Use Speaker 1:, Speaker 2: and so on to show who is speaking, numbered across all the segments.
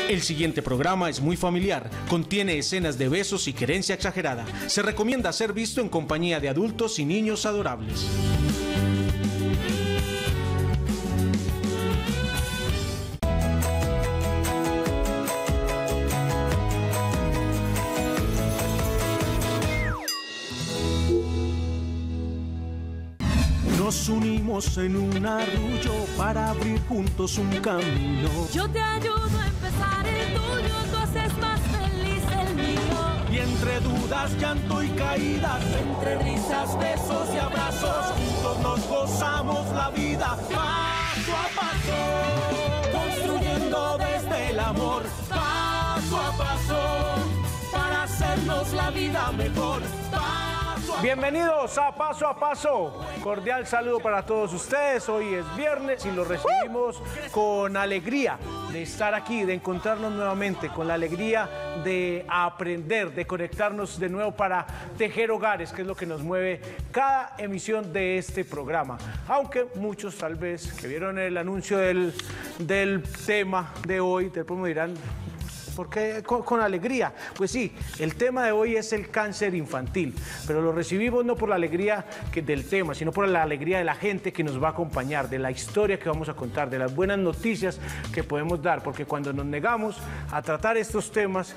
Speaker 1: El siguiente programa es muy familiar, contiene escenas de besos y querencia exagerada. Se recomienda ser visto en compañía de adultos y niños adorables. Nos unimos en un arrullo para abrir juntos un camino.
Speaker 2: Yo te ayudo a empezar el tuyo, tú haces más feliz el mío.
Speaker 1: Y entre dudas, llanto y caídas, entre risas, besos y abrazos, juntos nos gozamos la vida paso a paso, construyendo desde el amor paso a paso, para hacernos la vida mejor.
Speaker 3: Bienvenidos a Paso a Paso, cordial saludo para todos ustedes. Hoy es viernes y lo recibimos con alegría de estar aquí, de encontrarnos nuevamente, con la alegría de aprender, de conectarnos de nuevo para tejer hogares, que es lo que nos mueve cada emisión de este programa. Aunque muchos tal vez que vieron el anuncio del tema de hoy, después me dirán, ¿por qué con alegría? Pues sí, el tema de hoy es el cáncer infantil, pero lo recibimos no por la alegría del tema, sino por la alegría de la gente que nos va a acompañar, de la historia que vamos a contar, de las buenas noticias que podemos dar, porque cuando nos negamos a tratar estos temas,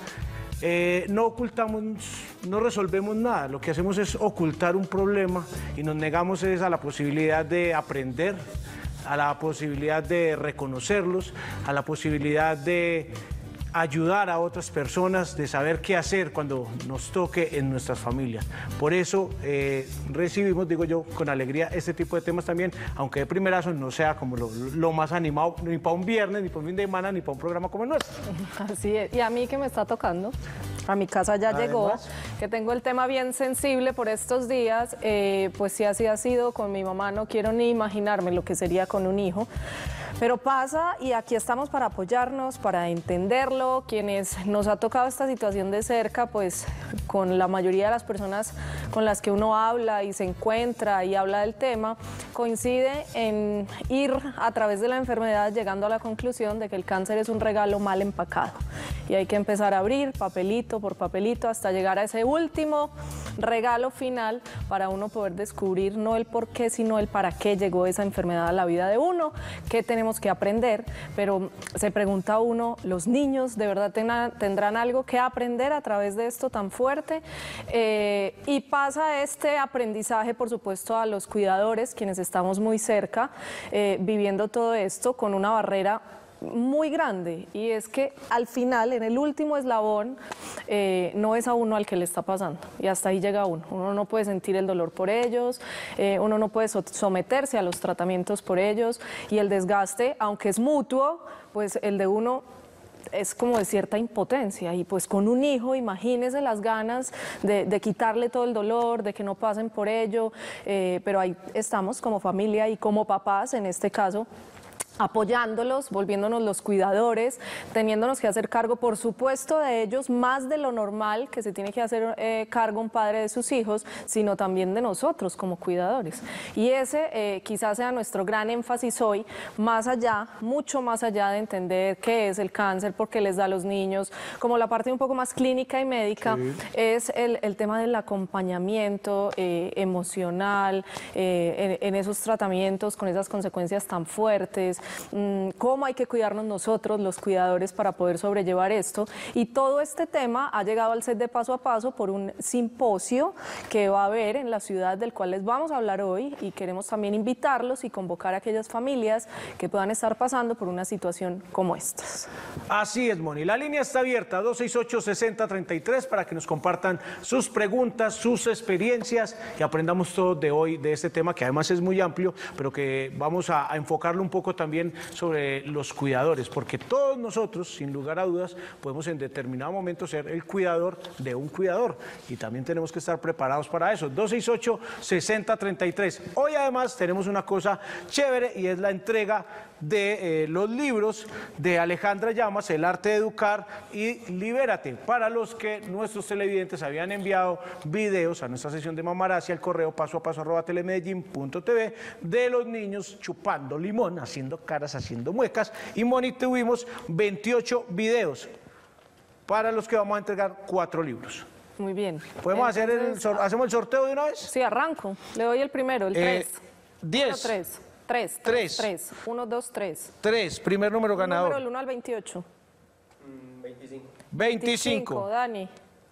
Speaker 3: no ocultamos, no resolvemos nada, lo que hacemos es ocultar un problema y nos negamos es a la posibilidad de aprender, a la posibilidad de reconocerlos, a la posibilidad de ayudar a otras personas, de saber qué hacer cuando nos toque en nuestras familias. Por eso recibimos, digo yo, con alegría este tipo de temas también, aunque de primerazo no sea como lo más animado, ni para un viernes, ni para un fin de semana, ni para un programa como el nuestro.
Speaker 4: Así es, y a mí que me está tocando, a mi casa ya llegó, que tengo el tema bien sensible por estos días, pues sí así ha sido con mi mamá, no quiero ni imaginarme lo que sería con un hijo. Pero pasa y aquí estamos para apoyarnos, para entenderlo. Quienes nos ha tocado esta situación de cerca, pues con la mayoría de las personas con las que uno habla y se encuentra y habla del tema, coincide en ir a través de la enfermedad llegando a la conclusión de que el cáncer es un regalo mal empacado. Y hay que empezar a abrir papelito por papelito hasta llegar a ese último regalo final para uno poder descubrir no el por qué, sino el para qué llegó esa enfermedad a la vida de uno, qué tenemos que aprender. Pero se pregunta uno, ¿los niños de verdad tendrán algo que aprender a través de esto tan fuerte? Y pasa este aprendizaje, por supuesto, a los cuidadores, quienes estamos muy cerca, viviendo todo esto con una barrera muy grande, y es que al final, en el último eslabón, no es a uno al que le está pasando, y hasta ahí llega uno no puede sentir el dolor por ellos, uno no puede someterse a los tratamientos por ellos, y el desgaste, aunque es mutuo, pues el de uno es como de cierta impotencia, y pues con un hijo, imagínese las ganas de quitarle todo el dolor, de que no pasen por ello, pero ahí estamos como familia y como papás en este caso, apoyándolos, volviéndonos los cuidadores, teniéndonos que hacer cargo, por supuesto, de ellos, más de lo normal que se tiene que hacer cargo un padre de sus hijos, sino también de nosotros como cuidadores. Y ese quizás sea nuestro gran énfasis hoy, más allá, mucho más allá de entender qué es el cáncer, por qué les da a los niños, como la parte un poco más clínica y médica, sí, es el tema del acompañamiento emocional en esos tratamientos con esas consecuencias tan fuertes, cómo hay que cuidarnos nosotros, los cuidadores, para poder sobrellevar esto. Y todo este tema ha llegado al set de Paso a Paso por un simposio que va a haber en la ciudad, del cual les vamos a hablar hoy, y queremos también invitarlos y convocar a aquellas familias que puedan estar pasando por una situación como esta.
Speaker 3: Así es, Moni. La línea está abierta, 268-6033, para que nos compartan sus preguntas, sus experiencias, y aprendamos todo de hoy, de este tema que además es muy amplio, pero que vamos a enfocarlo un poco también sobre los cuidadores, porque todos nosotros, sin lugar a dudas, podemos en determinado momento ser el cuidador de un cuidador, y también tenemos que estar preparados para eso. 268-6033. Hoy además tenemos una cosa chévere, y es la entrega de los libros de Alejandra Llamas, El arte de educar y Libérate, para los que nuestros televidentes habían enviado videos a nuestra sesión de Mamarazzi al correo pasoapaso@telemedellin.tv de los niños chupando limón, haciendo caras haciendo muecas. Y Moni, tuvimos 28 videos para los que vamos a entregar 4 libros.
Speaker 4: Muy bien.
Speaker 3: ¿Podemos hacer hacemos el sorteo de una vez?
Speaker 4: Sí, arranco. Le doy el primero, el 3.
Speaker 3: 10.
Speaker 4: 3. 1, 2, 3.
Speaker 3: 3, primer número ganador.
Speaker 4: Número del 1 al 28.
Speaker 3: 25.
Speaker 4: Dani.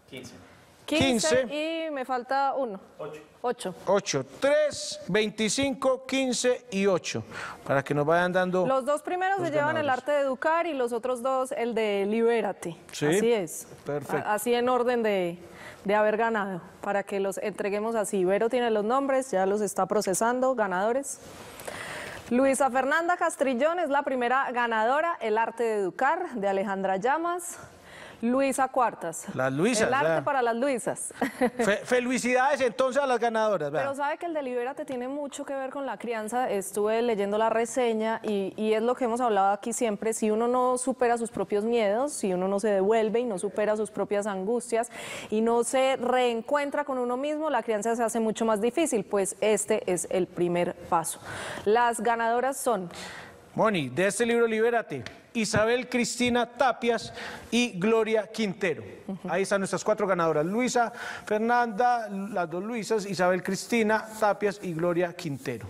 Speaker 4: 15 y me falta 1. 8.
Speaker 3: 8. 3, 25, 15 y 8. Para que nos vayan dando.
Speaker 4: Los 2 primeros se llevan el arte de educar y los otros 2 el de libérate.
Speaker 3: Sí.
Speaker 4: Así es.
Speaker 3: Perfecto.
Speaker 4: Así en orden de haber ganado, para que los entreguemos así. Vero tiene los nombres, ya los está procesando, ganadores. Luisa Fernanda Castrillón es la primera ganadora, El arte de educar, de Alejandra Llamas. Luisa Cuartas.
Speaker 3: Las Luisas.
Speaker 4: El arte para las Luisas.
Speaker 3: Felicidades entonces a las ganadoras.
Speaker 4: Pero sabe que el de Libérate tiene mucho que ver con la crianza. Estuve leyendo la reseña y es lo que hemos hablado aquí siempre. Si uno no supera sus propios miedos, si uno no se devuelve y no supera sus propias angustias y no se reencuentra con uno mismo, la crianza se hace mucho más difícil. Pues este es el primer paso. Las ganadoras son...
Speaker 3: Moni, de este libro Libérate, Isabel Cristina Tapias y Gloria Quintero. Ahí están nuestras 4 ganadoras. Luisa Fernanda, las 2 Luisas, Isabel Cristina Tapias y Gloria Quintero.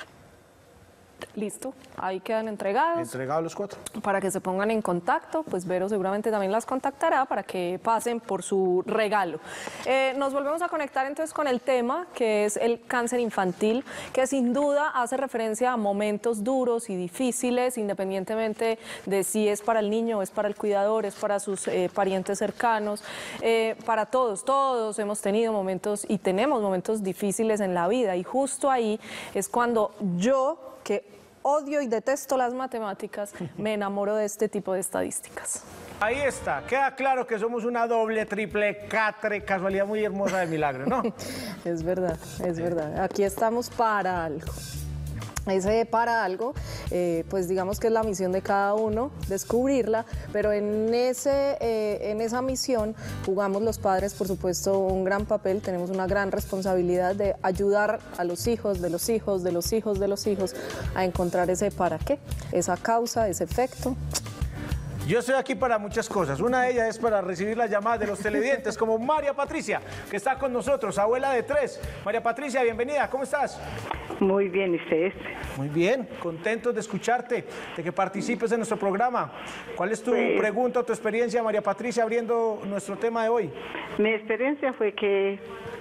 Speaker 4: Listo, ahí quedan entregados.
Speaker 3: Entregados los 4.
Speaker 4: Para que se pongan en contacto, pues Vero seguramente también las contactará para que pasen por su regalo. Nos volvemos a conectar entonces con el tema, que es el cáncer infantil, que sin duda hace referencia a momentos duros y difíciles, independientemente de si es para el niño o es para el cuidador, es para sus parientes cercanos, para todos hemos tenido momentos y tenemos momentos difíciles en la vida, y justo ahí es cuando yo, que odio y detesto las matemáticas, me enamoro de este tipo de estadísticas.
Speaker 3: Ahí está, queda claro que somos una doble, triple, catre, casualidad muy hermosa de milagro, ¿no?
Speaker 4: Es verdad, es verdad. Aquí estamos para algo. Ese para algo, pues digamos que es la misión de cada uno, descubrirla, pero en esa misión jugamos los padres, por supuesto, un gran papel. Tenemos una gran responsabilidad de ayudar a los hijos, de los hijos, de los hijos, de los hijos, a encontrar ese para qué, esa causa, ese efecto.
Speaker 3: Yo estoy aquí para muchas cosas. Una de ellas es para recibir las llamadas de los televidentes, como María Patricia, que está con nosotros, abuela de 3. María Patricia, bienvenida, ¿cómo estás?
Speaker 5: Muy bien, ¿y ustedes?
Speaker 3: Muy bien, contentos de escucharte, de que participes en nuestro programa. ¿Cuál es tu pregunta o tu experiencia, María Patricia, abriendo nuestro tema de hoy?
Speaker 5: Mi experiencia fue que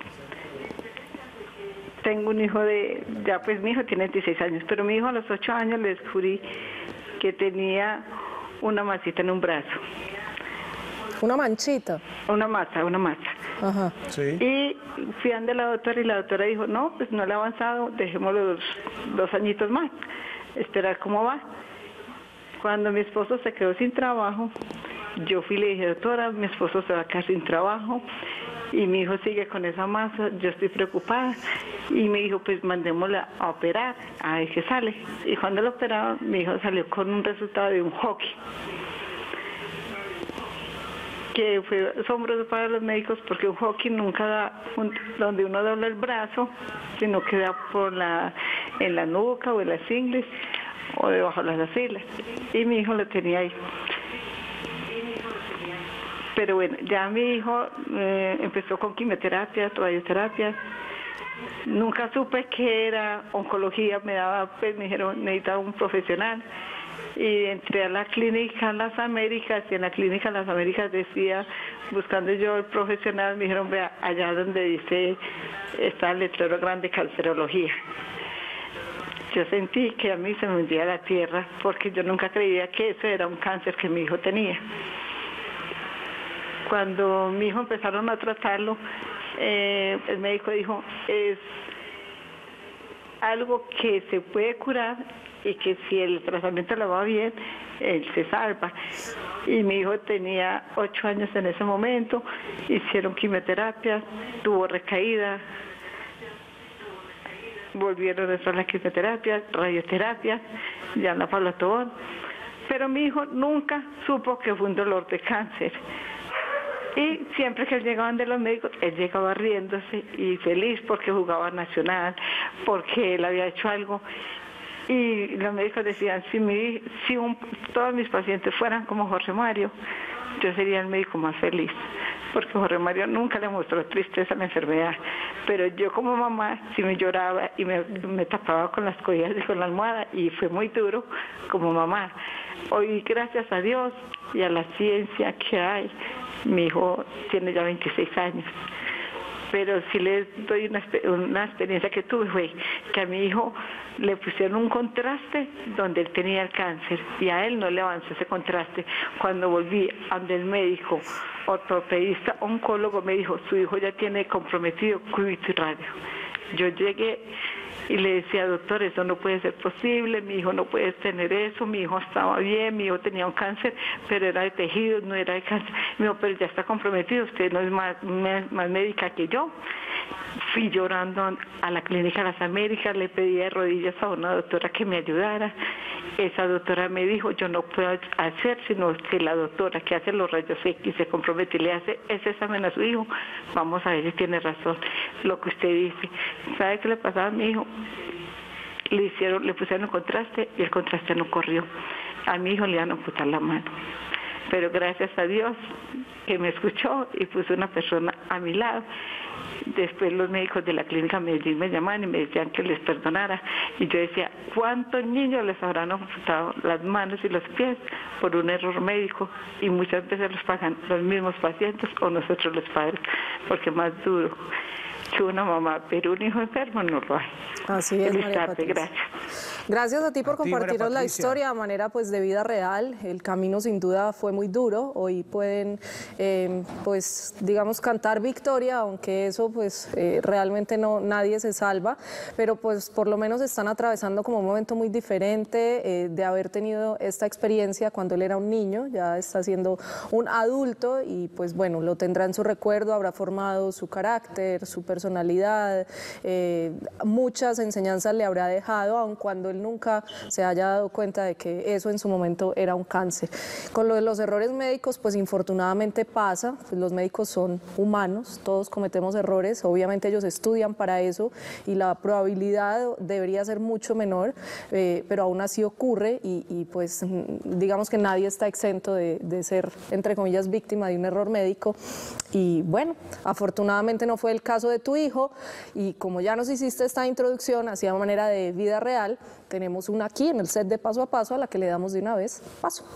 Speaker 5: tengo un hijo pues mi hijo tiene 16 años, pero mi hijo a los 8 años le descubrí que tenía una masita en un brazo.
Speaker 4: ¿Una manchita?
Speaker 5: Una masa.
Speaker 4: Ajá.
Speaker 3: Sí.
Speaker 5: Y fui ante la doctora y la doctora dijo, no, pues no le ha avanzado, dejémoslo 2 añitos más, esperar cómo va. Cuando mi esposo se quedó sin trabajo, yo fui y le dije, doctora, mi esposo se va a quedar sin trabajo y mi hijo sigue con esa masa, yo estoy preocupada. Y me dijo, pues mandémosla a operar, a ver qué sale. Y cuando lo operaron, mi hijo salió con un resultado de un hockey, que fue asombroso para los médicos porque un hockey nunca da donde uno dobla el brazo, sino que da en la nuca o en las ingles o debajo de las axilas. Y mi hijo lo tenía ahí. Pero bueno, ya mi hijo empezó con quimioterapia, radioterapia. Nunca supe qué era oncología, me dijeron, necesitaba un profesional. Y entré a la clínica Las Américas, y en la clínica Las Américas decía, buscando yo el profesional, me dijeron, vea, allá donde dice, está el letrero grande, cancerología. Yo sentí que a mí se me hundía la tierra, porque yo nunca creía que eso era un cáncer que mi hijo tenía. Cuando mi hijo empezaron a tratarlo, el médico dijo, es algo que se puede curar y que si el tratamiento le va bien, él se salva. Y mi hijo tenía 8 años en ese momento, hicieron quimioterapia, tuvo recaída, volvieron a hacer la quimioterapia, radioterapia, ya la Palatón, pero mi hijo nunca supo que fue un dolor de cáncer. Y siempre que llegaban de los médicos, él llegaba riéndose y feliz porque jugaba nacional, porque él había hecho algo. Y los médicos decían, todos mis pacientes fueran como Jorge Mario, yo sería el médico más feliz, porque Jorge Mario nunca le mostró tristeza a la enfermedad, pero yo como mamá sí me lloraba y me tapaba con las cobijas y con la almohada, y fue muy duro como mamá. Hoy, gracias a Dios y a la ciencia que hay, mi hijo tiene ya 26 años. Pero sí les doy una experiencia que tuve, fue que a mi hijo le pusieron un contraste donde él tenía el cáncer y a él no le avanzó ese contraste. Cuando volví a donde el médico ortopedista, oncólogo, me dijo, su hijo ya tiene comprometido cúbito y radio. Yo llegué y le decía, doctor, eso no puede ser posible, mi hijo no puede tener eso, mi hijo estaba bien, mi hijo tenía un cáncer, pero era de tejidos, no era de cáncer. Me dijo, pero ya está comprometido, usted no es más médica que yo. Fui llorando a la Clínica Las Américas, le pedí de rodillas a una doctora que me ayudara. Esa doctora me dijo, yo no puedo hacer, sino que la doctora que hace los rayos X se compromete y le hace ese examen a su hijo, vamos a ver si tiene razón lo que usted dice. ¿Sabe qué le pasaba a mi hijo? Le pusieron un contraste y el contraste no corrió. A mi hijo le iban a amputar la mano. Pero gracias a Dios que me escuchó y puso una persona a mi lado. Después los médicos de la clínica Medellín me llamaban y me decían que les perdonara. Y yo decía, ¿cuántos niños les habrán amputado las manos y los pies por un error médico? Y muchas veces los pagan los mismos pacientes o nosotros los padres, porque más duro que una mamá, pero un hijo enfermo no lo hay.
Speaker 4: Así es,
Speaker 5: Feliz
Speaker 4: María
Speaker 5: tarde,
Speaker 4: Patricia.
Speaker 5: gracias.
Speaker 4: Gracias a ti por
Speaker 3: A ti, María
Speaker 4: compartirnos la
Speaker 3: Patricia.
Speaker 4: historia de manera pues de vida real. El camino sin duda fue muy duro. Hoy pueden pues digamos cantar victoria, aunque eso pues realmente nadie se salva, pero pues por lo menos están atravesando como un momento muy diferente de haber tenido esta experiencia cuando él era un niño, ya está siendo un adulto y pues bueno, lo tendrá en su recuerdo, habrá formado su carácter, su personalidad, muchas enseñanzas le habrá dejado, aun cuando él nunca se haya dado cuenta de que eso en su momento era un cáncer. Con lo de los errores médicos, pues infortunadamente pasa, pues los médicos son humanos, todos cometemos errores, obviamente ellos estudian para eso y la probabilidad debería ser mucho menor, pero aún así ocurre y pues digamos que nadie está exento de ser, entre comillas, víctima de un error médico y bueno, afortunadamente no fue el caso de tu hijo y como ya nos hiciste esta introducción hacia manera de vida real, tenemos una aquí en el set de Paso a Paso a la que le damos de una vez paso.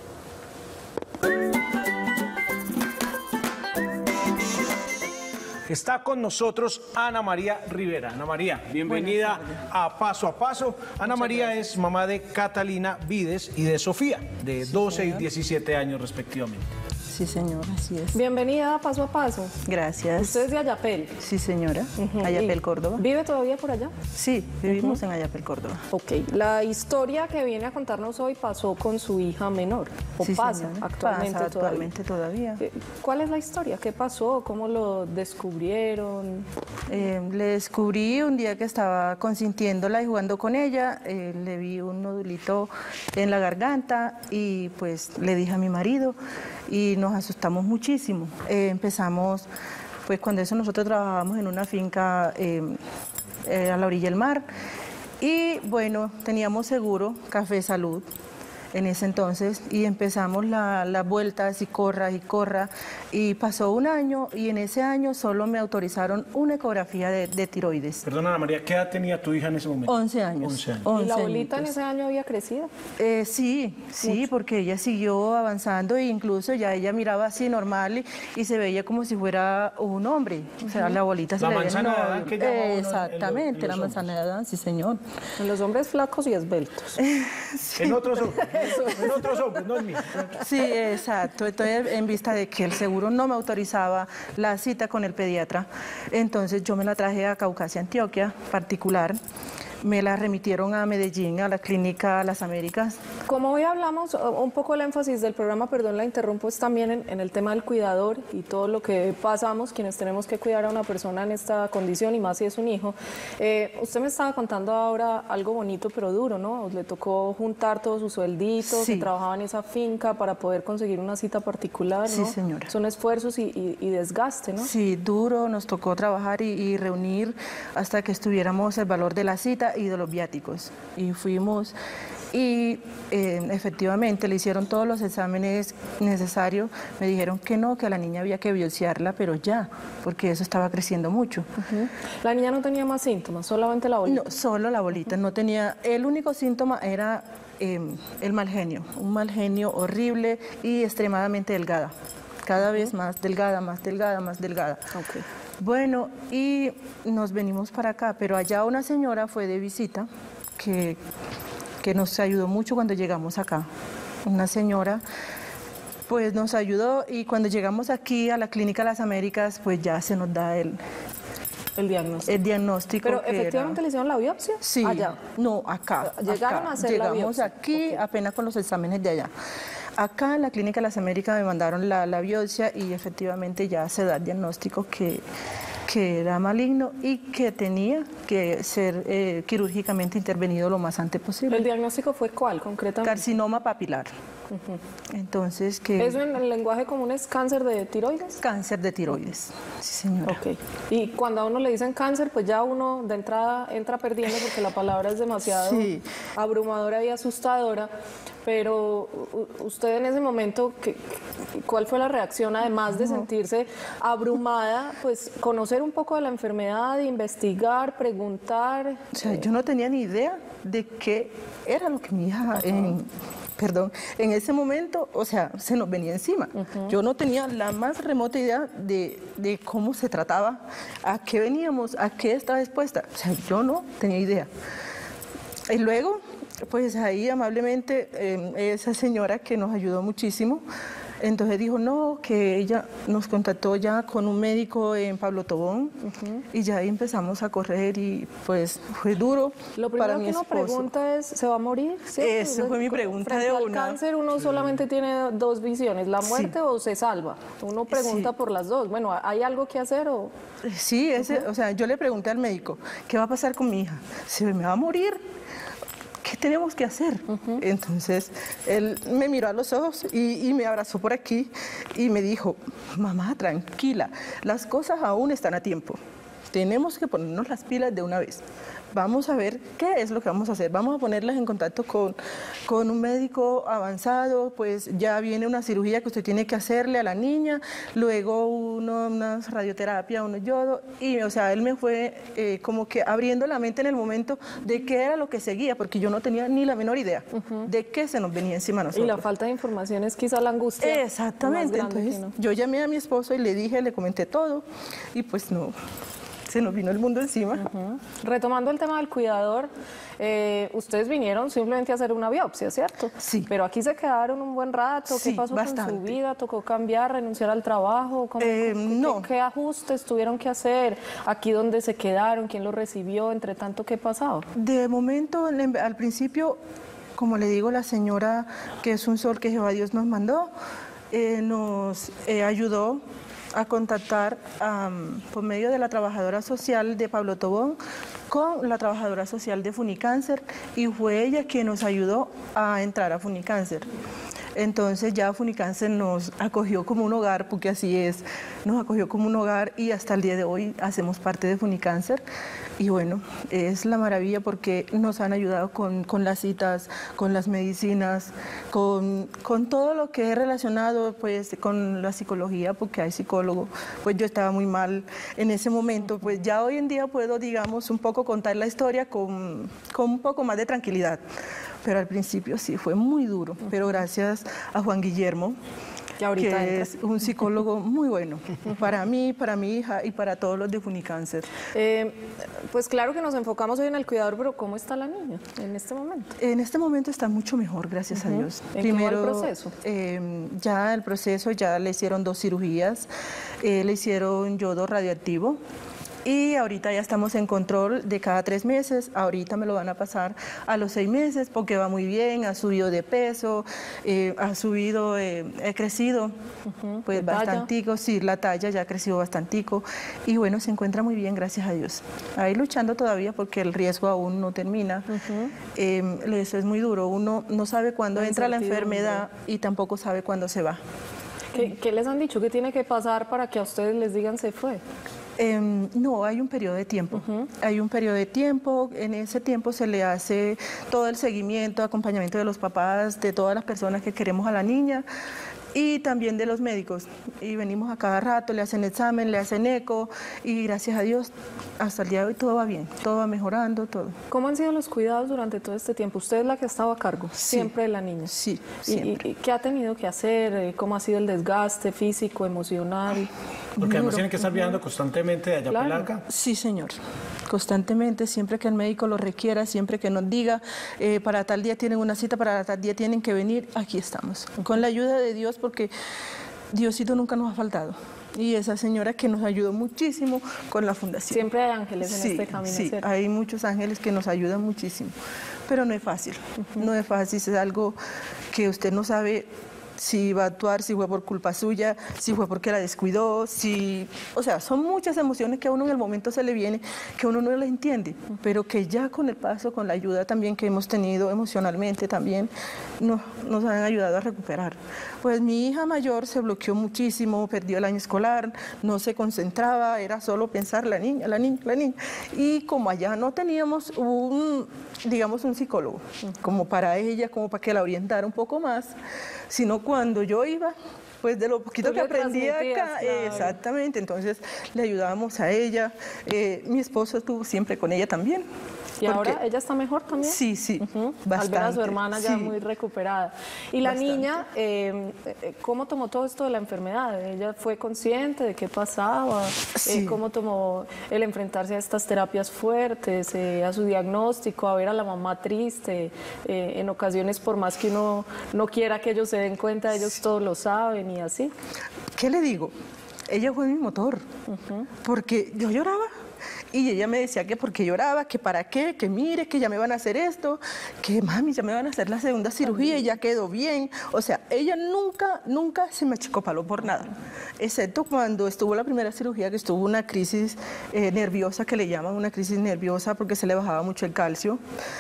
Speaker 3: Está con nosotros Ana María Rivera. Ana María, bienvenida a Paso. Ana María es mamá de Catalina Vides y de Sofía, de 12 y 17 años respectivamente.
Speaker 6: Sí, señora, así es.
Speaker 4: Bienvenida a Paso.
Speaker 6: Gracias.
Speaker 4: Usted es de Ayapel.
Speaker 6: Sí, señora. Ayapel, Córdoba.
Speaker 4: ¿Vive todavía por allá?
Speaker 6: Sí, vivimos en Ayapel, Córdoba.
Speaker 4: Ok, la historia que viene a contarnos hoy pasó con su hija menor, o
Speaker 6: Sí,
Speaker 4: pasa
Speaker 6: señora.
Speaker 4: actualmente
Speaker 6: Pasa
Speaker 4: todavía.
Speaker 6: actualmente todavía.
Speaker 4: ¿Cuál es la historia? ¿Qué pasó? ¿Cómo lo descubrieron?
Speaker 6: Le descubrí un día que estaba consintiéndola y jugando con ella, le vi un nodulito en la garganta y pues le dije a mi marido y nos asustamos muchísimo. Empezamos, pues cuando eso nosotros trabajábamos en una finca a la orilla del mar y bueno, teníamos seguro Café Salud en ese entonces y empezamos las vueltas y corra y pasó un año y en ese año solo me autorizaron una ecografía de tiroides.
Speaker 3: Perdona, Ana María, ¿qué edad tenía tu hija en ese momento?
Speaker 6: 11 años.
Speaker 3: 11 años.
Speaker 4: ¿Y
Speaker 6: 11
Speaker 4: la abuelita en
Speaker 6: añitos.
Speaker 4: ese año había crecido?
Speaker 6: Sí, porque ella siguió avanzando e incluso ya ella miraba así normal y se veía como si fuera un hombre. O sea, la abuelita se
Speaker 3: La
Speaker 6: le veía
Speaker 3: manzana de
Speaker 6: no-
Speaker 3: Adán que llama uno en
Speaker 6: Exactamente,
Speaker 3: los
Speaker 6: la
Speaker 3: hombres.
Speaker 6: manzana de Adán, sí señor.
Speaker 4: En los hombres flacos y esbeltos.
Speaker 3: En otros hombres, no en mí.
Speaker 6: Sí, exacto. Entonces, en vista de que el seguro no me autorizaba la cita con el pediatra, entonces yo me la traje a Caucasia, Antioquia, particular. Me la remitieron a Medellín, a la clínica Las Américas.
Speaker 4: Como hoy hablamos, un poco el énfasis del programa, perdón la interrumpo, es también en el tema del cuidador y todo lo que pasamos, quienes tenemos que cuidar a una persona en esta condición y más si es un hijo. Usted me estaba contando ahora algo bonito pero duro, ¿no? Le tocó juntar todos sus suelditos,
Speaker 6: Sí.
Speaker 4: que trabajaba en esa finca para poder conseguir una cita particular, ¿no?
Speaker 6: Sí, señora.
Speaker 4: Son esfuerzos y desgaste, ¿no?
Speaker 6: Sí, duro, nos tocó trabajar y reunir hasta que estuviéramos el valor de la cita y de los viáticos. Y fuimos y efectivamente le hicieron todos los exámenes necesarios. Me dijeron que no, que a la niña había que biopsiarla, pero ya, porque eso estaba creciendo mucho.
Speaker 4: La niña no tenía más síntomas, solamente la bolita.
Speaker 6: No, solo la bolita, no tenía, el único síntoma era el mal genio, un mal genio horrible y extremadamente delgada, cada vez más delgada, más delgada, más delgada.
Speaker 4: Ok.
Speaker 6: Bueno, y nos venimos para acá, pero allá una señora fue de visita que nos ayudó mucho cuando llegamos acá. Una señora pues nos ayudó y cuando llegamos aquí a la Clínica Las Américas pues ya se nos da el
Speaker 4: diagnóstico.
Speaker 6: El diagnóstico.
Speaker 4: Pero
Speaker 6: que
Speaker 4: efectivamente le hicieron la biopsia.
Speaker 6: Sí.
Speaker 4: Allá.
Speaker 6: No, acá.
Speaker 4: Llegaron
Speaker 6: acá.
Speaker 4: a hacer la
Speaker 6: Llegamos
Speaker 4: biopsia.
Speaker 6: aquí apenas con los exámenes de allá. Acá en la Clínica Las Américas me mandaron la biopsia y efectivamente ya se da el diagnóstico que era maligno y que tenía que ser quirúrgicamente intervenido lo más antes posible.
Speaker 4: ¿El diagnóstico fue cuál concretamente?
Speaker 6: Carcinoma papilar. Entonces, que
Speaker 4: ¿Eso en el lenguaje común es cáncer de tiroides?
Speaker 6: cáncer de tiroides. Sí, señora.
Speaker 4: Ok. Y cuando a uno le dicen cáncer, pues ya uno de entrada entra perdiendo porque la palabra es demasiado
Speaker 6: Sí.
Speaker 4: abrumadora y asustadora. Pero usted en ese momento, ¿cuál fue la reacción? Además de sentirse abrumada, pues conocer un poco de la enfermedad, investigar, preguntar.
Speaker 6: O sea, yo no tenía ni idea de qué era lo que mi hija, en ese momento, o sea, se nos venía encima. Yo no tenía la más remota idea de cómo se trataba, a qué veníamos, a qué estaba expuesta. O sea, yo no tenía idea. Y luego, pues ahí amablemente esa señora que nos ayudó muchísimo, entonces dijo no, que ella nos contactó ya con un médico en Pablo Tobón y ya ahí empezamos a correr y pues fue duro
Speaker 4: Lo
Speaker 6: para
Speaker 4: primero
Speaker 6: mi
Speaker 4: que uno
Speaker 6: esposo.
Speaker 4: pregunta es, ¿se va a morir? ¿Cierto?
Speaker 6: Esa fue mi pregunta
Speaker 4: Frente
Speaker 6: de
Speaker 4: al
Speaker 6: una.
Speaker 4: cáncer uno solamente tiene dos visiones, la muerte o se salva. Uno pregunta
Speaker 6: Sí.
Speaker 4: por las dos. Bueno, ¿hay algo que hacer o...?
Speaker 6: Sí, o sea, yo le pregunté al médico, ¿qué va a pasar con mi hija? ¿Se me va a morir? ¿Qué tenemos que hacer? Entonces, él me miró a los ojos y me abrazó por aquí y me dijo, mamá, tranquila, las cosas aún están a tiempo. Tenemos que ponernos las pilas de una vez. Vamos a ver qué es lo que vamos a hacer. Vamos a ponerlas en contacto con un médico avanzado, pues ya viene una cirugía que usted tiene que hacerle a la niña, luego una radioterapia, unos yodo, y o sea, él me fue como que abriendo la mente en el momento de qué era lo que seguía, porque yo no tenía ni la menor idea de qué se nos venía encima a nosotros.
Speaker 4: Y la falta de información es quizá la angustia.
Speaker 6: Exactamente,
Speaker 4: más grande,
Speaker 6: entonces yo llamé a mi esposo y le dije, le comenté todo, y pues no, se nos vino el mundo encima.
Speaker 4: Retomando el tema del cuidador, ustedes vinieron simplemente a hacer una biopsia, ¿cierto?
Speaker 6: Sí.
Speaker 4: Pero aquí se quedaron un buen rato. ¿Qué
Speaker 6: Sí,
Speaker 4: pasó con
Speaker 6: bastante.
Speaker 4: su vida? ¿Tocó cambiar, renunciar al trabajo?
Speaker 6: No.
Speaker 4: ¿Qué ajustes tuvieron que hacer? ¿Aquí donde se quedaron? ¿Quién los recibió? Entre tanto, ¿qué pasaba?
Speaker 6: De momento, al principio, como le digo, la señora, que es un sol que Jehová Dios nos mandó, nos ayudó a contactar por medio de la trabajadora social de Pablo Tobón con la trabajadora social de Funicáncer y fue ella quien nos ayudó a entrar a Funicáncer. Entonces ya Funicáncer nos acogió como un hogar, porque así es, nos acogió como un hogar y hasta el día de hoy hacemos parte de Funicáncer. Y bueno, es la maravilla porque nos han ayudado con las citas, con las medicinas, con todo lo que es relacionado pues con la psicología, porque hay psicólogo. Pues yo estaba muy mal en ese momento, pues ya hoy en día puedo, digamos, un poco contar la historia con un poco más de tranquilidad. Pero al principio sí, fue muy duro, pero gracias a Juan Guillermo, que es un psicólogo muy bueno, para mí, para mi hija y para todos los de Funicáncer.
Speaker 4: Pues claro que nos enfocamos hoy en el cuidador, pero ¿cómo está la niña en este momento?
Speaker 6: En este momento está mucho mejor, gracias a Dios.
Speaker 4: ¿En qué va el proceso?
Speaker 6: Ya el proceso, ya le hicieron 2 cirugías, le hicieron yodo radioactivo. Y ahorita ya estamos en control de cada 3 meses, ahorita me lo van a pasar a los 6 meses porque va muy bien, ha subido de peso, ha crecido pues bastantico, sí, la talla ya ha crecido bastantico y bueno, se encuentra muy bien, gracias a Dios. Ahí luchando todavía porque el riesgo aún no termina, eso es muy duro, uno no sabe cuándo entra la enfermedad y tampoco sabe cuándo se va.
Speaker 4: ¿Qué les han dicho? ¿Qué tiene que pasar para que a ustedes les digan se fue?
Speaker 6: No, hay un periodo de tiempo. Hay un periodo de tiempo. En ese tiempo se le hace todo el seguimiento, acompañamiento de los papás, de todas las personas que queremos a la niña y también de los médicos. Y venimos a cada rato, le hacen examen, le hacen eco y gracias a Dios hasta el día de hoy todo va bien, todo va mejorando, todo.
Speaker 4: ¿Cómo han sido los cuidados durante todo este tiempo? ¿Usted es la que ha estado a cargo siempre de la niña?
Speaker 6: Sí,
Speaker 4: ¿Y
Speaker 6: siempre.
Speaker 4: qué ha tenido que hacer? ¿Cómo ha sido el desgaste físico, emocional?
Speaker 3: Porque además
Speaker 6: Duro.
Speaker 3: tienen que estar viajando constantemente de allá
Speaker 4: Claro.
Speaker 3: para acá.
Speaker 6: Sí, señor. Constantemente, siempre que el médico lo requiera, siempre que nos diga, para tal día tienen una cita, para tal día tienen que venir, aquí estamos. Con la ayuda de Dios, porque Diosito nunca nos ha faltado. Y esa señora que nos ayudó muchísimo con la fundación.
Speaker 4: Siempre hay ángeles en
Speaker 6: Sí,
Speaker 4: este camino,
Speaker 6: sí,
Speaker 4: ¿cierto?
Speaker 6: hay muchos ángeles que nos ayudan muchísimo, pero no es fácil, no es fácil, es algo que usted no sabe si va a actuar, si fue por culpa suya, si fue porque la descuidó, o sea, son muchas emociones que a uno en el momento se le viene, que uno no le entiende, pero que ya con el paso, con la ayuda también que hemos tenido emocionalmente también, nos han ayudado a recuperar. Pues mi hija mayor se bloqueó muchísimo, perdió el año escolar, no se concentraba, era solo pensar la niña, la niña, la niña. Y como allá no teníamos un psicólogo, como para ella, como para que la orientara un poco más, sino cuando yo iba, pues de lo poquito
Speaker 4: Tú
Speaker 6: que
Speaker 4: le
Speaker 6: aprendí
Speaker 4: transmitías,
Speaker 6: acá,
Speaker 4: claro.
Speaker 6: exactamente, entonces le ayudábamos a ella, mi esposo estuvo siempre con ella también.
Speaker 4: ¿Y ahora ella está mejor también?
Speaker 6: Sí, sí, bastante.
Speaker 4: Al ver a su hermana ya
Speaker 6: sí.
Speaker 4: muy recuperada. Y la
Speaker 6: Bastante.
Speaker 4: niña, ¿cómo tomó todo esto de la enfermedad? ¿Ella fue consciente de qué pasaba?
Speaker 6: Sí.
Speaker 4: ¿Cómo tomó el enfrentarse a estas terapias fuertes, a su diagnóstico, a ver a la mamá triste? En ocasiones, por más que uno no quiera que ellos se den cuenta, ellos todos lo saben y así.
Speaker 6: ¿Qué le digo? Ella fue mi motor, porque yo lloraba. Y ella me decía que porque lloraba, que para qué, que mire, que ya me van a hacer esto, que mami, ya me van a hacer la segunda cirugía y ya quedó bien. O sea, ella nunca se me achicopaló por nada, excepto cuando estuvo la primera cirugía, que estuvo una crisis nerviosa, que le llaman una crisis nerviosa porque se le bajaba mucho el calcio.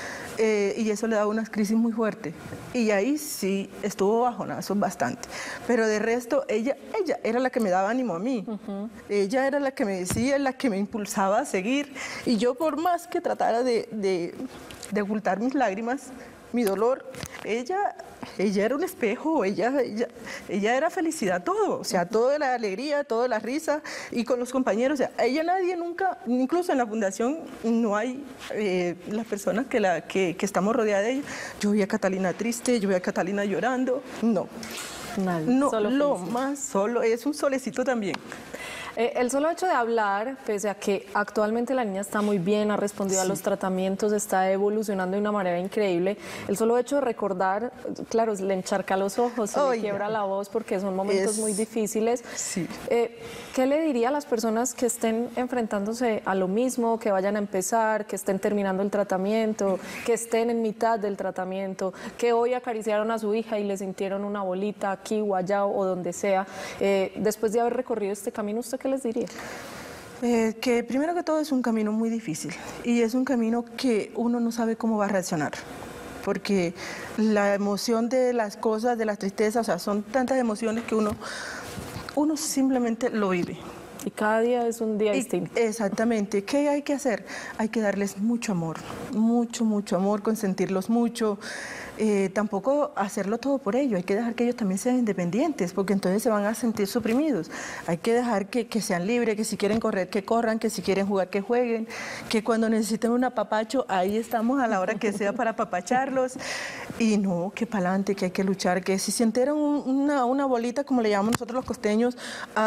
Speaker 6: Y eso le daba unas crisis muy fuertes. Y ahí sí estuvo bajonazos bastante. Pero de resto, ella era la que me daba ánimo a mí. Ella era la que me decía, la que me impulsaba a seguir. Y yo, por más que tratara de ocultar mis lágrimas, mi dolor, ella era un espejo, ella era felicidad, todo, o sea, todo era alegría, todo la risa, y con los compañeros, o sea, ella nadie nunca, incluso en la fundación no hay las personas que estamos rodeadas de ella. Yo vi a Catalina triste, yo vi a Catalina llorando, no,
Speaker 4: Solo
Speaker 6: lo
Speaker 4: felicidad.
Speaker 6: más solo, es un solecito también.
Speaker 4: El solo hecho de hablar, pese a que actualmente la niña está muy bien, ha respondido a los tratamientos, está evolucionando de una manera increíble, el solo hecho de recordar, claro, le encharca los ojos, se le
Speaker 6: Oiga.
Speaker 4: quiebra la voz porque son momentos muy difíciles.
Speaker 6: Sí.
Speaker 4: ¿Qué le diría a las personas que estén enfrentándose a lo mismo, que vayan a empezar, que estén terminando el tratamiento, que estén en mitad del tratamiento, que hoy acariciaron a su hija y le sintieron una bolita aquí o allá o donde sea? Después de haber recorrido este camino, ¿usted qué les diría?
Speaker 6: Que primero que todo es un camino muy difícil y es un camino que uno no sabe cómo va a reaccionar, porque la emoción de las cosas, de la tristeza, o sea, son tantas emociones que uno simplemente lo vive.
Speaker 4: Y cada día es un día
Speaker 6: Y-
Speaker 4: distinto.
Speaker 6: Exactamente. ¿Qué hay que hacer? Hay que darles mucho amor, mucho amor, consentirlos mucho. Tampoco hacerlo todo por ellos, hay que dejar que ellos también sean independientes, porque entonces se van a sentir suprimidos. Hay que dejar que sean libres, que si quieren correr, que corran, que si quieren jugar, que jueguen, que cuando necesiten un apapacho, ahí estamos a la hora que sea para apapacharlos. Y no, que para adelante, que hay que luchar, que si se enteran una bolita, como le llamamos nosotros los costeños,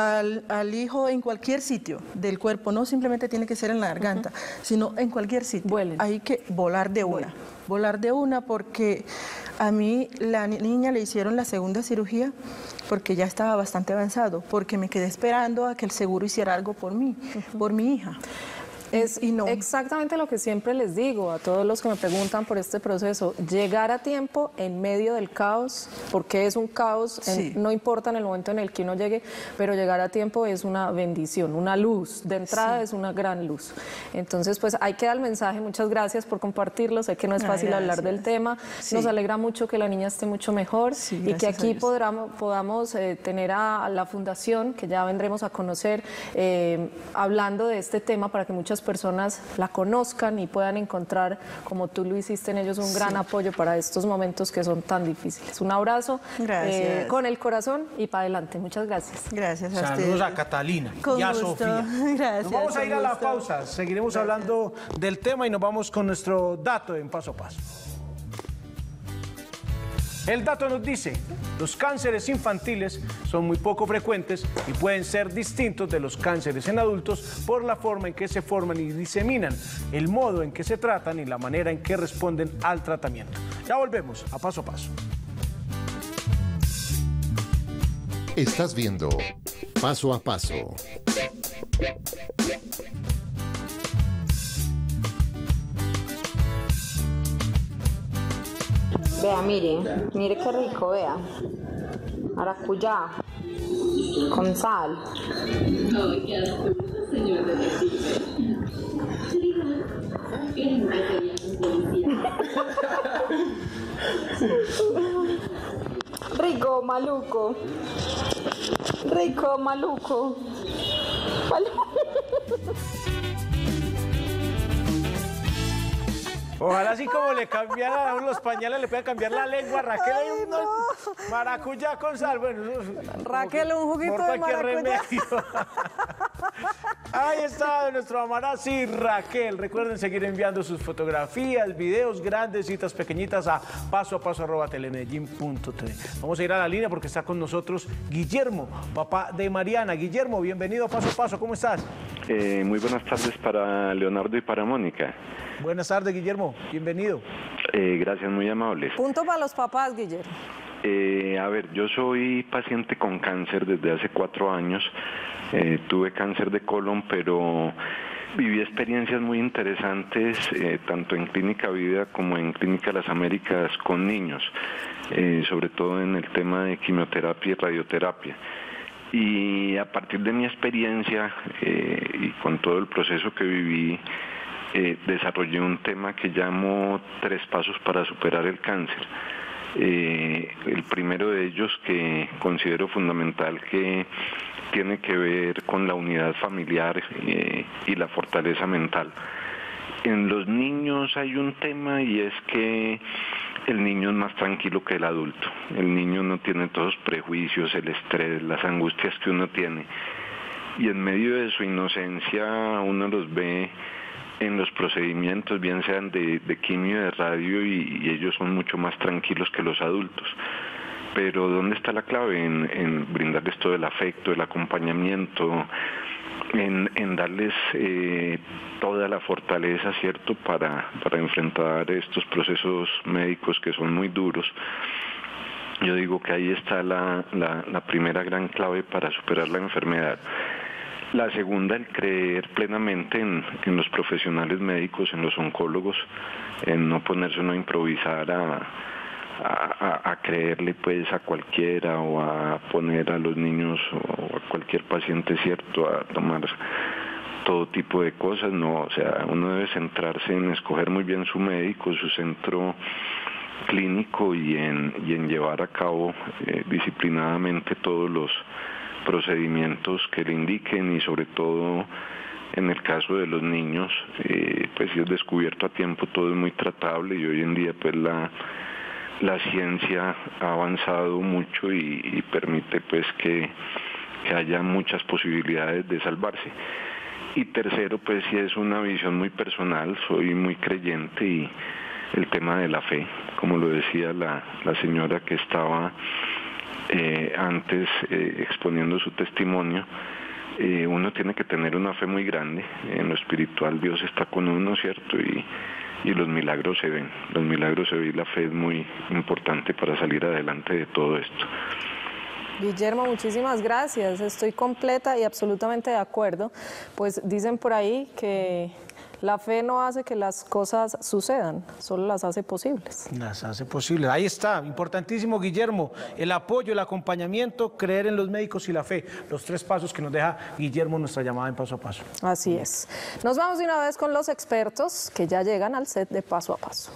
Speaker 6: al hijo en cualquier sitio del cuerpo, no simplemente tiene que ser en la garganta, sino en cualquier sitio.
Speaker 4: Vuelen.
Speaker 6: Hay que volar de una. Volar de una, porque a mí la niña le hicieron la segunda cirugía porque ya estaba bastante avanzado, porque me quedé esperando a que el seguro hiciera algo por mí, por mi hija.
Speaker 4: Es
Speaker 6: y no.
Speaker 4: exactamente lo que siempre les digo a todos los que me preguntan por este proceso, llegar a tiempo en medio del caos, porque es un caos,
Speaker 6: Sí.
Speaker 4: no importa en el momento en el que uno llegue, pero llegar a tiempo es una bendición, una luz, de entrada es una gran luz. Entonces, pues ahí queda el mensaje, muchas gracias por compartirlo, sé que no es fácil hablar del tema,
Speaker 6: Sí.
Speaker 4: nos alegra mucho que la niña esté mucho mejor
Speaker 6: Sí,
Speaker 4: y que
Speaker 6: gracias a
Speaker 4: aquí
Speaker 6: Dios.
Speaker 4: podamos tener a la fundación, que ya vendremos a conocer, hablando de este tema para que muchas personas la conozcan y puedan encontrar, como tú lo hiciste en ellos, un gran apoyo para estos momentos que son tan difíciles. Un abrazo
Speaker 6: Gracias.
Speaker 4: con el corazón y para adelante. Muchas gracias.
Speaker 6: Gracias a
Speaker 3: Saludos
Speaker 6: ustedes.
Speaker 3: a Catalina
Speaker 6: Con
Speaker 3: y a
Speaker 6: gusto.
Speaker 3: Sofía.
Speaker 6: Gracias,
Speaker 3: Nos vamos a ir
Speaker 6: con
Speaker 3: a la
Speaker 6: gusto.
Speaker 3: pausa. Seguiremos hablando del tema y nos vamos con nuestro dato en Paso a Paso. El dato nos dice, los cánceres infantiles son muy poco frecuentes y pueden ser distintos de los cánceres en adultos por la forma en que se forman y diseminan, el modo en que se tratan y la manera en que responden al tratamiento. Ya volvemos a Paso a Paso.
Speaker 7: Estás viendo Paso a Paso.
Speaker 8: Vea, mire qué rico, vea. Maracuyá, con sal. Rico, maluco. Rico, maluco.
Speaker 3: Ojalá así como le cambiaran a uno los pañales, le puedan cambiar la lengua. Raquel, hay un maracuyá con sal. Bueno,
Speaker 4: Raquel, un juguito
Speaker 3: por
Speaker 4: de
Speaker 3: cualquier
Speaker 4: maracuyá.
Speaker 3: remedio. Ahí está nuestro Amarazzi Raquel. Recuerden seguir enviando sus fotografías, videos, grandes citas pequeñitas a pasoapaso@telemedellin.tv. Vamos a ir a la línea porque está con nosotros Guillermo, papá de Mariana. Guillermo, bienvenido a Paso a Paso. ¿Cómo estás?
Speaker 9: Muy buenas tardes para Leonardo y para Mónica.
Speaker 3: Buenas tardes, Guillermo. Bienvenido.
Speaker 9: Gracias, muy amables.
Speaker 4: Punto para los papás, Guillermo.
Speaker 9: A ver, yo soy paciente con cáncer desde hace 4 años. Tuve cáncer de colon, pero viví experiencias muy interesantes, tanto en Clínica Vida como en Clínica Las Américas con niños, sobre todo en el tema de quimioterapia y radioterapia. Y a partir de mi experiencia y con todo el proceso que viví, desarrollé un tema que llamo 3 pasos para superar el cáncer. El primero de ellos, que considero fundamental, que tiene que ver con la unidad familiar y la fortaleza mental. En los niños hay un tema, y es que el niño es más tranquilo que el adulto. El niño no tiene todos los prejuicios, el estrés, las angustias que uno tiene. Y en medio de su inocencia uno los ve en los procedimientos, bien sean de quimio, de radio, y ellos son mucho más tranquilos que los adultos. Pero ¿dónde está la clave? En brindarles todo el afecto, el acompañamiento, en darles toda la fortaleza, ¿cierto?, para enfrentar estos procesos médicos que son muy duros. Yo digo que ahí está la primera gran clave para superar la enfermedad. La segunda, el creer plenamente en los profesionales médicos, en los oncólogos, en no ponerse uno a improvisar, a creerle pues a cualquiera, o a poner a los niños o a cualquier paciente, cierto, a tomar todo tipo de cosas. No, o sea, uno debe centrarse en escoger muy bien su médico, su centro clínico, y en llevar a cabo disciplinadamente todos los procedimientos que le indiquen, y sobre todo en el caso de los niños, pues si es descubierto a tiempo todo es muy tratable, y hoy en día pues la ciencia ha avanzado mucho y permite pues que haya muchas posibilidades de salvarse. Y tercero, pues sí es una visión muy personal, soy muy creyente, y el tema de la fe, como lo decía la señora que estaba antes exponiendo su testimonio, uno tiene que tener una fe muy grande. En lo espiritual Dios está con uno, ¿cierto? Y los milagros se ven, y la fe es muy importante para salir adelante de todo esto.
Speaker 4: Guillermo, muchísimas gracias. Estoy completa y absolutamente de acuerdo. Pues dicen por ahí que la fe no hace que las cosas sucedan, solo las hace posibles.
Speaker 3: Las hace posibles. Ahí está, importantísimo, Guillermo. El apoyo, el acompañamiento, creer en los médicos y la fe. Los 3 pasos que nos deja Guillermo en nuestra llamada en Paso a Paso.
Speaker 4: Así es. Nos vamos de una vez con los expertos que ya llegan al set de Paso a Paso.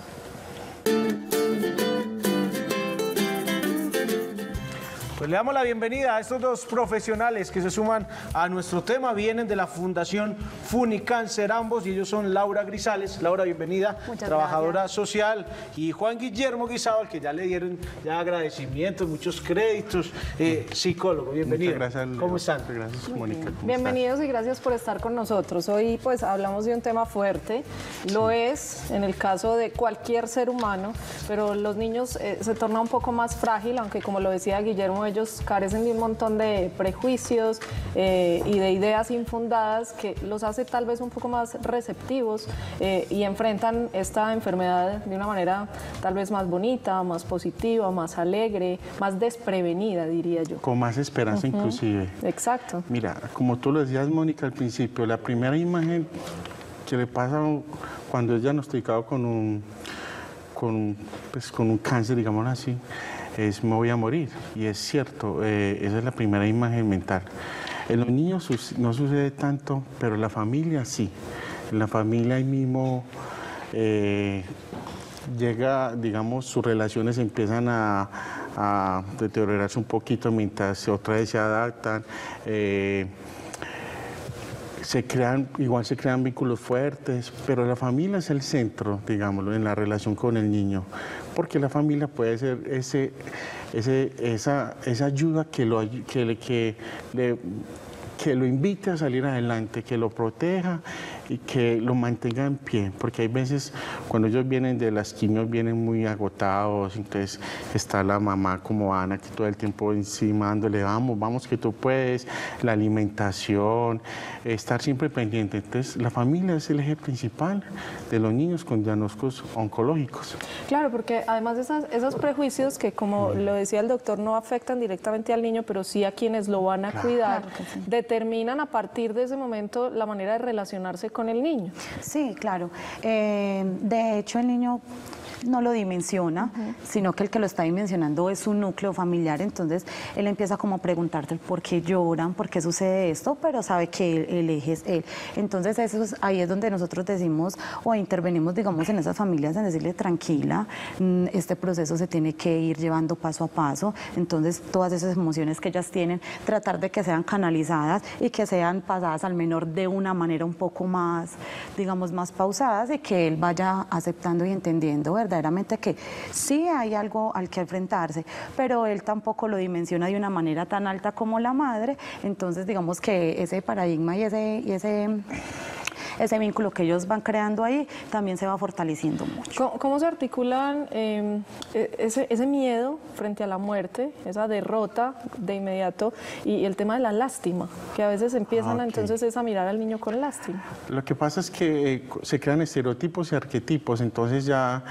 Speaker 3: Pues le damos la bienvenida a estos 2 profesionales que se suman a nuestro tema. Vienen de la Fundación Funicáncer ambos y ellos son Laura Grisales. Laura, bienvenida.
Speaker 10: Muchas
Speaker 3: trabajadora
Speaker 10: gracias.
Speaker 3: social. Y Juan Guillermo Guisado, al que ya le dieron ya agradecimientos, muchos créditos. Psicólogo, bienvenido.
Speaker 11: Muchas gracias, Leo.
Speaker 3: ¿Cómo están?
Speaker 11: Muchas gracias, Mónica. ¿Cómo
Speaker 4: Bienvenidos y gracias por estar con nosotros. Hoy pues hablamos de un tema fuerte, lo es en el caso de cualquier ser humano, pero los niños se torna un poco más frágil, aunque como lo decía Guillermo, ellos carecen de un montón de prejuicios y de ideas infundadas que los hace tal vez un poco más receptivos y enfrentan esta enfermedad de una manera tal vez más bonita, más positiva, más alegre, más desprevenida, diría yo.
Speaker 11: Con más esperanza inclusive.
Speaker 4: Exacto.
Speaker 11: Mira, como tú lo decías, Mónica, al principio, la primera imagen que le pasa cuando es diagnosticado con un cáncer, digámoslo así, es me voy a morir. Y es cierto, esa es la primera imagen mental. En los niños no sucede tanto, pero en la familia sí. En la familia ahí mismo llega, digamos, sus relaciones empiezan a deteriorarse un poquito mientras otra vez se adaptan. Se crean vínculos fuertes, pero la familia es el centro, digámoslo, en la relación con el niño, porque la familia puede ser esa ayuda que lo invite a salir adelante, que lo proteja y que lo mantenga en pie, porque hay veces cuando ellos vienen de las quimios vienen muy agotados, entonces está la mamá como Ana que todo el tiempo encima dándole vamos que tú puedes, la alimentación, estar siempre pendiente. Entonces la familia es el eje principal de los niños con diagnósticos oncológicos.
Speaker 4: Claro, porque además esos prejuicios que, como lo decía el doctor, no afectan directamente al niño, pero sí a quienes lo van a cuidar,
Speaker 10: Claro que sí.
Speaker 4: determinan a partir de ese momento la manera de relacionarse con el niño.
Speaker 10: Sí, claro. De hecho, el niño no lo dimensiona, sino que el que lo está dimensionando es su núcleo familiar, entonces él empieza como a preguntarte por qué lloran, por qué sucede esto, pero sabe que el eje es él. Entonces ahí es donde nosotros decimos o intervenimos, digamos, en esas familias en decirle tranquila, este proceso se tiene que ir llevando paso a paso, entonces todas esas emociones que ellas tienen, tratar de que sean canalizadas y que sean pasadas al menor de una manera un poco más, digamos, más pausadas y que él vaya aceptando y entendiendo, ¿verdad? Verdaderamente que sí hay algo al que enfrentarse, pero él tampoco lo dimensiona de una manera tan alta como la madre, entonces digamos que ese paradigma y ese vínculo que ellos van creando ahí también se va fortaleciendo mucho.
Speaker 4: ¿Cómo se articulan ese miedo frente a la muerte, esa derrota de inmediato y el tema de la lástima, que a veces empiezan entonces a mirar al niño con lástima?
Speaker 11: Lo que pasa es que se crean estereotipos y arquetipos, entonces ya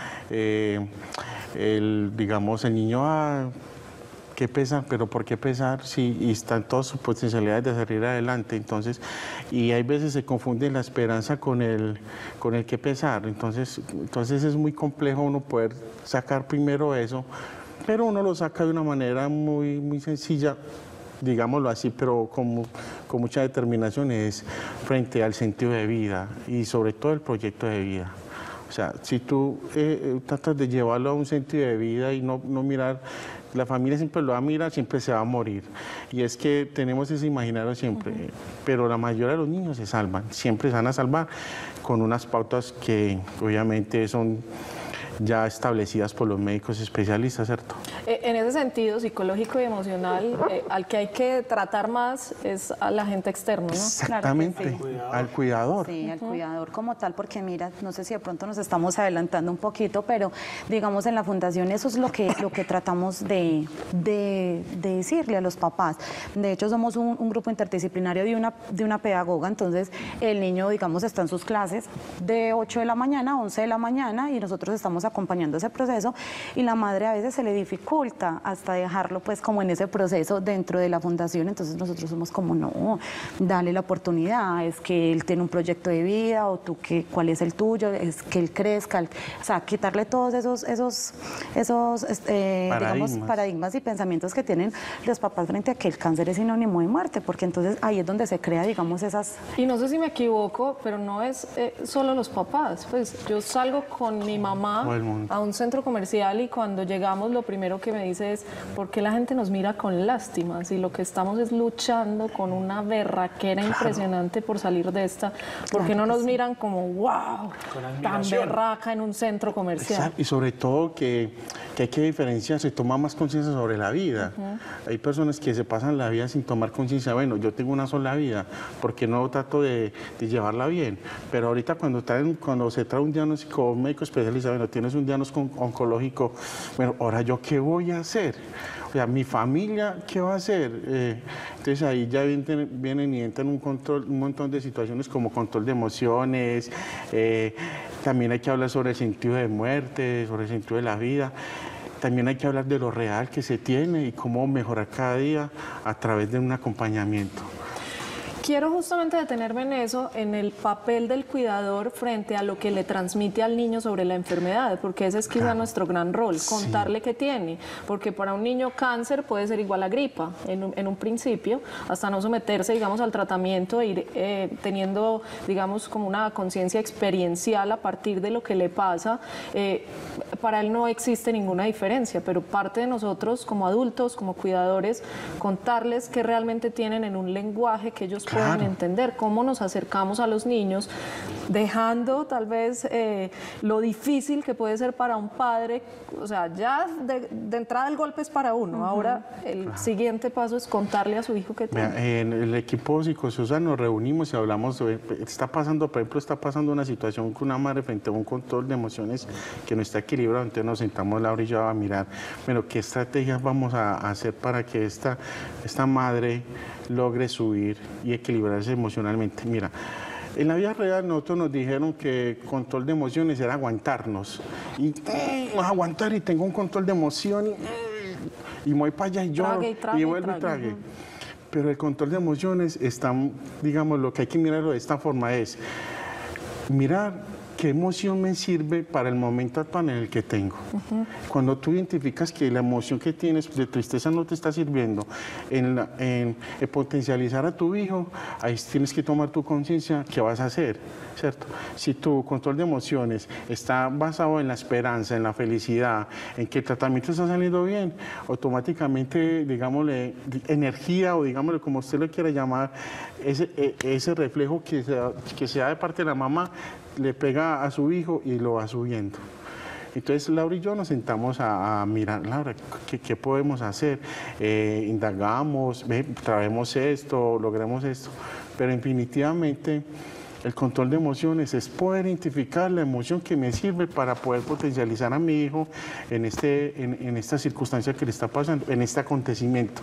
Speaker 11: digamos el niño qué pesar, pero ¿por qué pesar si están todas sus potencialidades de salir adelante? Entonces, y hay veces se confunde la esperanza con el qué pesar, entonces es muy complejo uno poder sacar primero eso, pero uno lo saca de una manera muy, muy sencilla, digámoslo así, pero con mucha determinación, es frente al sentido de vida y sobre todo el proyecto de vida. O sea, si tú tratas de llevarlo a un sentido de vida y no mirar, la familia siempre lo va a mirar, siempre se va a morir. Y es que tenemos ese imaginario siempre, pero la mayoría de los niños se salvan, siempre se van a salvar con unas pautas que obviamente son ya establecidas por los médicos especialistas, ¿cierto?
Speaker 4: En ese sentido psicológico y emocional, al que hay que tratar más es a la gente externa, ¿no?
Speaker 11: Exactamente,
Speaker 10: Claro que sí.
Speaker 11: al cuidador.
Speaker 10: Sí, al cuidador como tal, porque mira, no sé si de pronto nos estamos adelantando un poquito, pero digamos en la fundación eso es lo que tratamos de decirle a los papás. De hecho, somos un grupo interdisciplinario de una pedagoga, entonces el niño, digamos, está en sus clases de 8 de la mañana a 11 de la mañana y nosotros estamos vamos acompañando ese proceso y la madre a veces se le dificulta hasta dejarlo pues como en ese proceso dentro de la fundación, entonces nosotros somos como no, dale la oportunidad, es que él tiene un proyecto de vida o tú cuál es el tuyo, es que él crezca, o sea, quitarle todos esos digamos, paradigmas y pensamientos que tienen los papás frente a que el cáncer es sinónimo de muerte, porque entonces ahí es donde se crea, digamos, esas...
Speaker 4: Y no sé si me equivoco, pero no es solo los papás, pues yo salgo con mi mamá a un centro comercial y cuando llegamos lo primero que me dice es ¿por qué la gente nos mira con lástima? Si lo que estamos es luchando con una berraquera impresionante por salir de esta, ¿por qué no nos miran como wow, tan berraca en un centro comercial?
Speaker 11: Exacto. Y sobre todo que hay que diferenciar, se toma más conciencia sobre la vida. Hay personas que se pasan la vida sin tomar conciencia, bueno, yo tengo una sola vida, porque no trato de llevarla bien, pero ahorita cuando se trae un diagnóstico médico especialista, bueno, tienes un diagnóstico oncológico, bueno, ahora yo qué voy a hacer, o sea, mi familia qué va a hacer, entonces ahí ya vienen y entran un montón de situaciones como control de emociones, también hay que hablar sobre el sentido de muerte, sobre el sentido de la vida. También hay que hablar de lo real que se tiene y cómo mejorar cada día a través de un acompañamiento.
Speaker 4: Quiero justamente detenerme en eso, en el papel del cuidador frente a lo que le transmite al niño sobre la enfermedad, porque ese es quizá nuestro gran rol, contarle qué tiene, porque para un niño cáncer puede ser igual a gripa en un principio, hasta no someterse, digamos, al tratamiento e ir teniendo, digamos, como una conciencia experiencial a partir de lo que le pasa, para él no existe ninguna diferencia, pero parte de nosotros como adultos, como cuidadores, contarles qué realmente tienen en un lenguaje que ellos pueden entender, cómo nos acercamos a los niños, dejando tal vez lo difícil que puede ser para un padre, o sea, ya de entrada el golpe es para uno, ahora el siguiente paso es contarle a su hijo que tiene.
Speaker 11: Mira, en el equipo psicosocial nos reunimos y hablamos sobre, está pasando una situación con una madre frente a un control de emociones que no está equilibrado, entonces nos sentamos Laura y yo a mirar, bueno, qué estrategias vamos a hacer para que esta madre logre subir y equilibrarse emocionalmente. Mira, en la vida real nosotros nos dijeron que control de emociones era aguantarnos y vamos a aguantar y tengo un control de emoción y me voy para allá y lloro y vuelvo y trague. Pero el control de emociones está, digamos, lo que hay que mirarlo de esta forma es mirar qué emoción me sirve para el momento actual en el que tengo. Cuando tú identificas que la emoción que tienes de tristeza no te está sirviendo en potencializar a tu hijo, ahí tienes que tomar tu conciencia qué vas a hacer, ¿cierto? Si tu control de emociones está basado en la esperanza, en la felicidad, en que el tratamiento está saliendo bien, automáticamente, digámosle, energía o digámosle como usted lo quiera llamar, ese reflejo que se da de parte de la mamá, le pega a su hijo y lo va subiendo. Entonces Laura y yo nos sentamos a mirar, Laura, ¿qué podemos hacer? Indagamos, traemos esto, logramos esto, pero definitivamente el control de emociones es poder identificar la emoción que me sirve para poder potencializar a mi hijo en esta circunstancia que le está pasando, en este acontecimiento.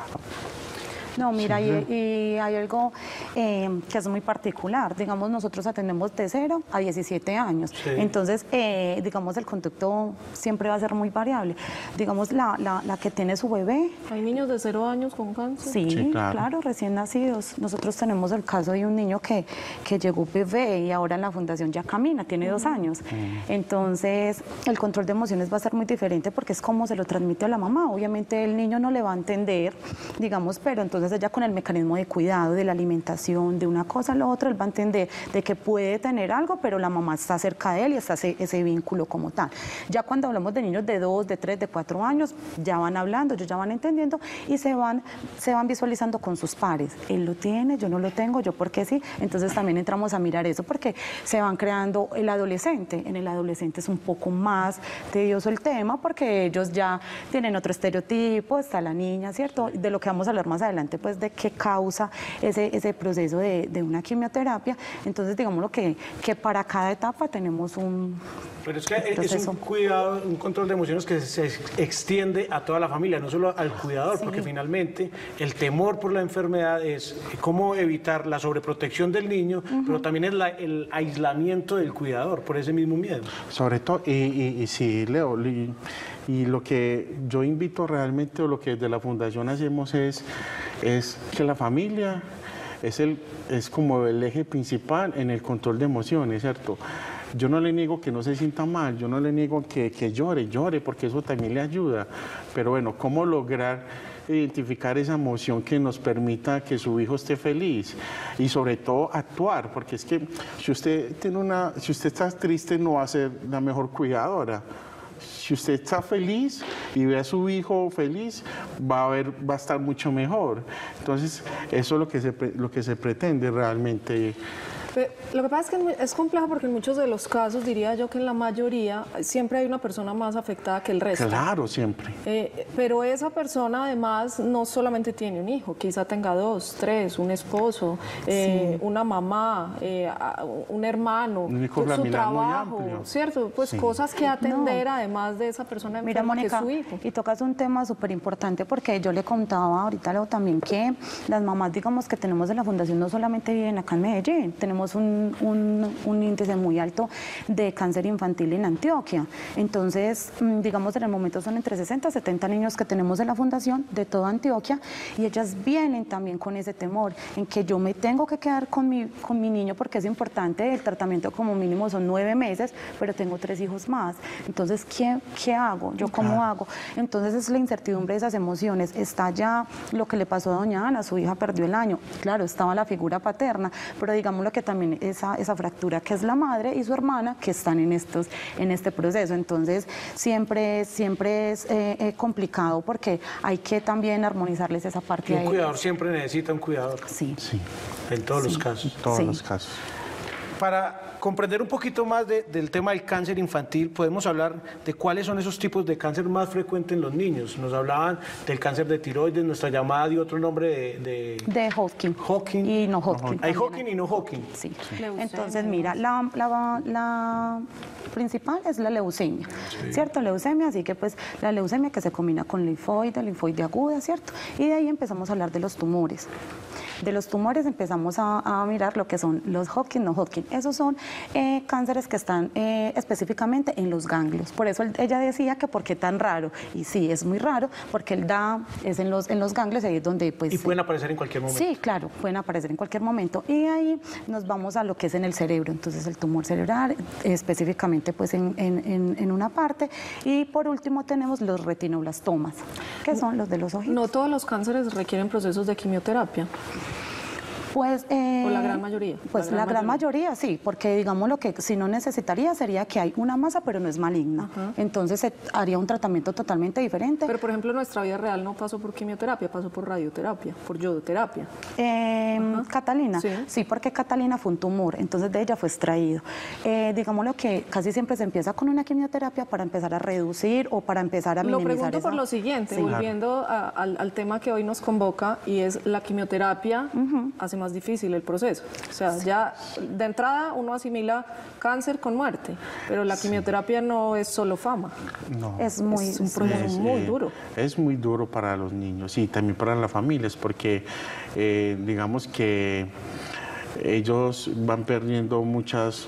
Speaker 10: No, mira, y hay algo que es muy particular. Digamos, nosotros atendemos de 0 a 17 años. Sí. Entonces, digamos, el conducto siempre va a ser muy variable. Digamos, la que tiene su bebé.
Speaker 4: ¿Hay niños de 0 años con cáncer?
Speaker 10: Sí, claro, recién nacidos. Nosotros tenemos el caso de un niño que llegó bebé y ahora en la fundación ya camina, tiene 2 años. Entonces, el control de emociones va a ser muy diferente porque es como se lo transmite a la mamá. Obviamente, el niño no le va a entender, digamos, pero entonces ella con el mecanismo de cuidado, de la alimentación, de una cosa a la otra, él va a entender de que puede tener algo, pero la mamá está cerca de él y está ese vínculo como tal. Ya cuando hablamos de niños de 2, de 3, de 4 años, ya van hablando, ellos ya van entendiendo y se van visualizando con sus pares. Él lo tiene, yo no lo tengo, yo por qué sí. Entonces también entramos a mirar eso porque se van creando el adolescente. En el adolescente es un poco más tedioso el tema porque ellos ya tienen otro estereotipo, está la niña, ¿cierto? De lo que vamos a hablar más adelante, pues de qué causa ese proceso de una quimioterapia. Entonces, digamos que para cada etapa tenemos un
Speaker 3: Pero es que
Speaker 10: Entonces,
Speaker 3: es un cuidado, un control de emociones que se extiende a toda la familia, no solo al cuidador, porque finalmente el temor por la enfermedad es cómo evitar la sobreprotección del niño, pero también es el aislamiento del cuidador por ese mismo miedo.
Speaker 11: Sobre todo, y sí, Leo, y lo que yo invito realmente, o lo que desde la Fundación hacemos es que la familia es como el eje principal en el control de emociones, ¿cierto? Yo no le niego que no se sienta mal, yo no le niego que llore, porque eso también le ayuda. Pero bueno, ¿cómo lograr identificar esa emoción que nos permita que su hijo esté feliz? Y sobre todo actuar, porque es que si usted está triste no va a ser la mejor cuidadora. Si usted está feliz y ve a su hijo feliz, va a estar mucho mejor. Entonces, eso es lo que se pretende realmente.
Speaker 4: Lo que pasa es que es complejo porque en muchos de los casos, diría yo que en la mayoría, siempre hay una persona más afectada que el resto.
Speaker 11: Claro, siempre.
Speaker 4: Pero esa persona además no solamente tiene un hijo, quizá tenga 2, 3, un esposo, una mamá, un hermano,
Speaker 11: Un hijo
Speaker 4: su
Speaker 11: familiar muy
Speaker 4: trabajo,
Speaker 11: amplio.
Speaker 4: ¿cierto? Pues
Speaker 11: Sí.
Speaker 4: cosas que atender además de esa persona
Speaker 10: Mira,
Speaker 4: enferma que es
Speaker 10: Mónica,
Speaker 4: su hijo.
Speaker 10: y tocas un tema súper importante porque yo le contaba ahorita Leo también que las mamás, digamos, que tenemos de la Fundación no solamente viven acá en Medellín, tenemos un índice muy alto de cáncer infantil en Antioquia. Entonces, digamos, en el momento son entre 60 y 70 niños que tenemos de la Fundación de toda Antioquia y ellas vienen también con ese temor en que yo me tengo que quedar con mi niño porque es importante, el tratamiento como mínimo son 9 meses, pero tengo 3 hijos más. Entonces, ¿qué hago? ¿Yo cómo hago? Entonces, es la incertidumbre de esas emociones. Está ya lo que le pasó a doña Ana, su hija perdió el año. Claro, estaba la figura paterna, pero digamos lo que también esa fractura que es la madre y su hermana que están en este proceso. Entonces, siempre es complicado porque hay que también armonizarles esa parte.
Speaker 3: Y un cuidador siempre necesita un cuidador.
Speaker 10: Sí.
Speaker 3: En todos los casos.
Speaker 11: Todos los casos.
Speaker 3: Para comprender un poquito más del tema del cáncer infantil, podemos hablar de cuáles son esos tipos de cáncer más frecuentes en los niños. Nos hablaban del cáncer de tiroides, nuestra llamada dio otro nombre
Speaker 10: de Hodgkin.
Speaker 3: Hodgkin.
Speaker 10: Y no Hodgkin.
Speaker 3: Hay Hodgkin y no Hodgkin.
Speaker 10: Sí. Entonces, mira, la principal es la leucemia, ¿cierto? Leucemia, así que pues la leucemia que se combina con linfoide aguda, ¿cierto? Y de ahí empezamos a hablar de los tumores. De los tumores empezamos a mirar lo que son los Hodgkin, no Hodgkin. Esos son cánceres que están específicamente en los ganglios. Por eso ella decía que por qué tan raro. Y sí, es muy raro porque es en los ganglios, ahí es donde pues...
Speaker 3: Y pueden aparecer en cualquier momento.
Speaker 10: Sí, claro, pueden aparecer en cualquier momento. Y ahí nos vamos a lo que es en el cerebro. Entonces el tumor cerebral, específicamente pues en una parte. Y por último tenemos los retinoblastomas, que son los de los ojitos.
Speaker 4: No todos los cánceres requieren procesos de quimioterapia.
Speaker 10: Pues,
Speaker 4: ¿O la gran mayoría?
Speaker 10: Pues la gran mayoría sí, porque digamos lo que si no necesitaría sería que hay una masa pero no es maligna. Entonces se haría un tratamiento totalmente diferente.
Speaker 4: Pero por ejemplo nuestra vida real no pasó por quimioterapia, pasó por radioterapia, por yodoterapia.
Speaker 10: Catalina, sí, porque Catalina fue un tumor, entonces de ella fue extraído. Digamos lo que casi siempre se empieza con una quimioterapia para empezar a reducir o para empezar a minimizar.
Speaker 4: Lo pregunto por lo siguiente, volviendo al tema que hoy nos convoca, y es la quimioterapia hace más difícil el proceso. O sea, ya de entrada uno asimila cáncer con muerte, pero la quimioterapia no es solo fama.
Speaker 11: No.
Speaker 10: Es un
Speaker 4: proceso muy duro.
Speaker 11: Es muy duro para los niños y también para las familias porque digamos que ellos van perdiendo muchas,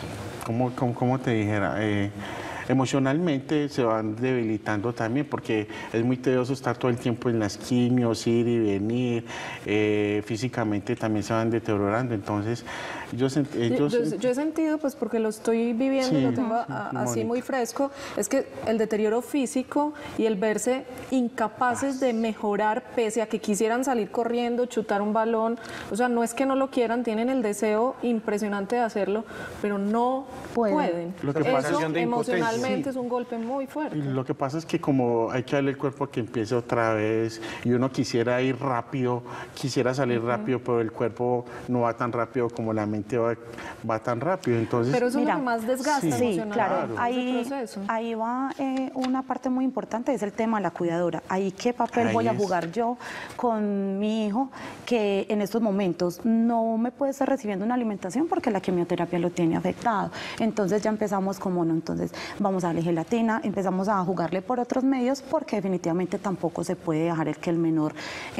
Speaker 11: ¿cómo te dijera? Emocionalmente se van debilitando también porque es muy tedioso estar todo el tiempo en las quimios, ir y venir, físicamente también se van deteriorando, entonces yo he
Speaker 4: sentido, pues porque lo estoy viviendo y lo tengo así muy fresco, es que el deterioro físico y el verse incapaces de mejorar pese a que quisieran salir corriendo, chutar un balón, o sea, no es que no lo quieran, tienen el deseo impresionante de hacerlo, pero no pueden.
Speaker 11: Lo que pasa
Speaker 4: Eso emocionalmente es un golpe muy fuerte.
Speaker 11: Lo que pasa es que como hay que darle el cuerpo a que empiece otra vez y uno quisiera ir rápido, quisiera salir rápido, pero el cuerpo no va tan rápido como la mente va tan rápido. Entonces,
Speaker 4: pero eso es lo que más desgasta emocionalmente.
Speaker 10: Claro. Ahí va una parte muy importante, es el tema de la cuidadora. Ahí qué papel voy a jugar yo con mi hijo, que en estos momentos no me puede estar recibiendo una alimentación porque la quimioterapia lo tiene afectado. Entonces ya empezamos como, no, entonces vamos a darle gelatina, empezamos a jugarle por otros medios porque definitivamente tampoco se puede dejar el que el menor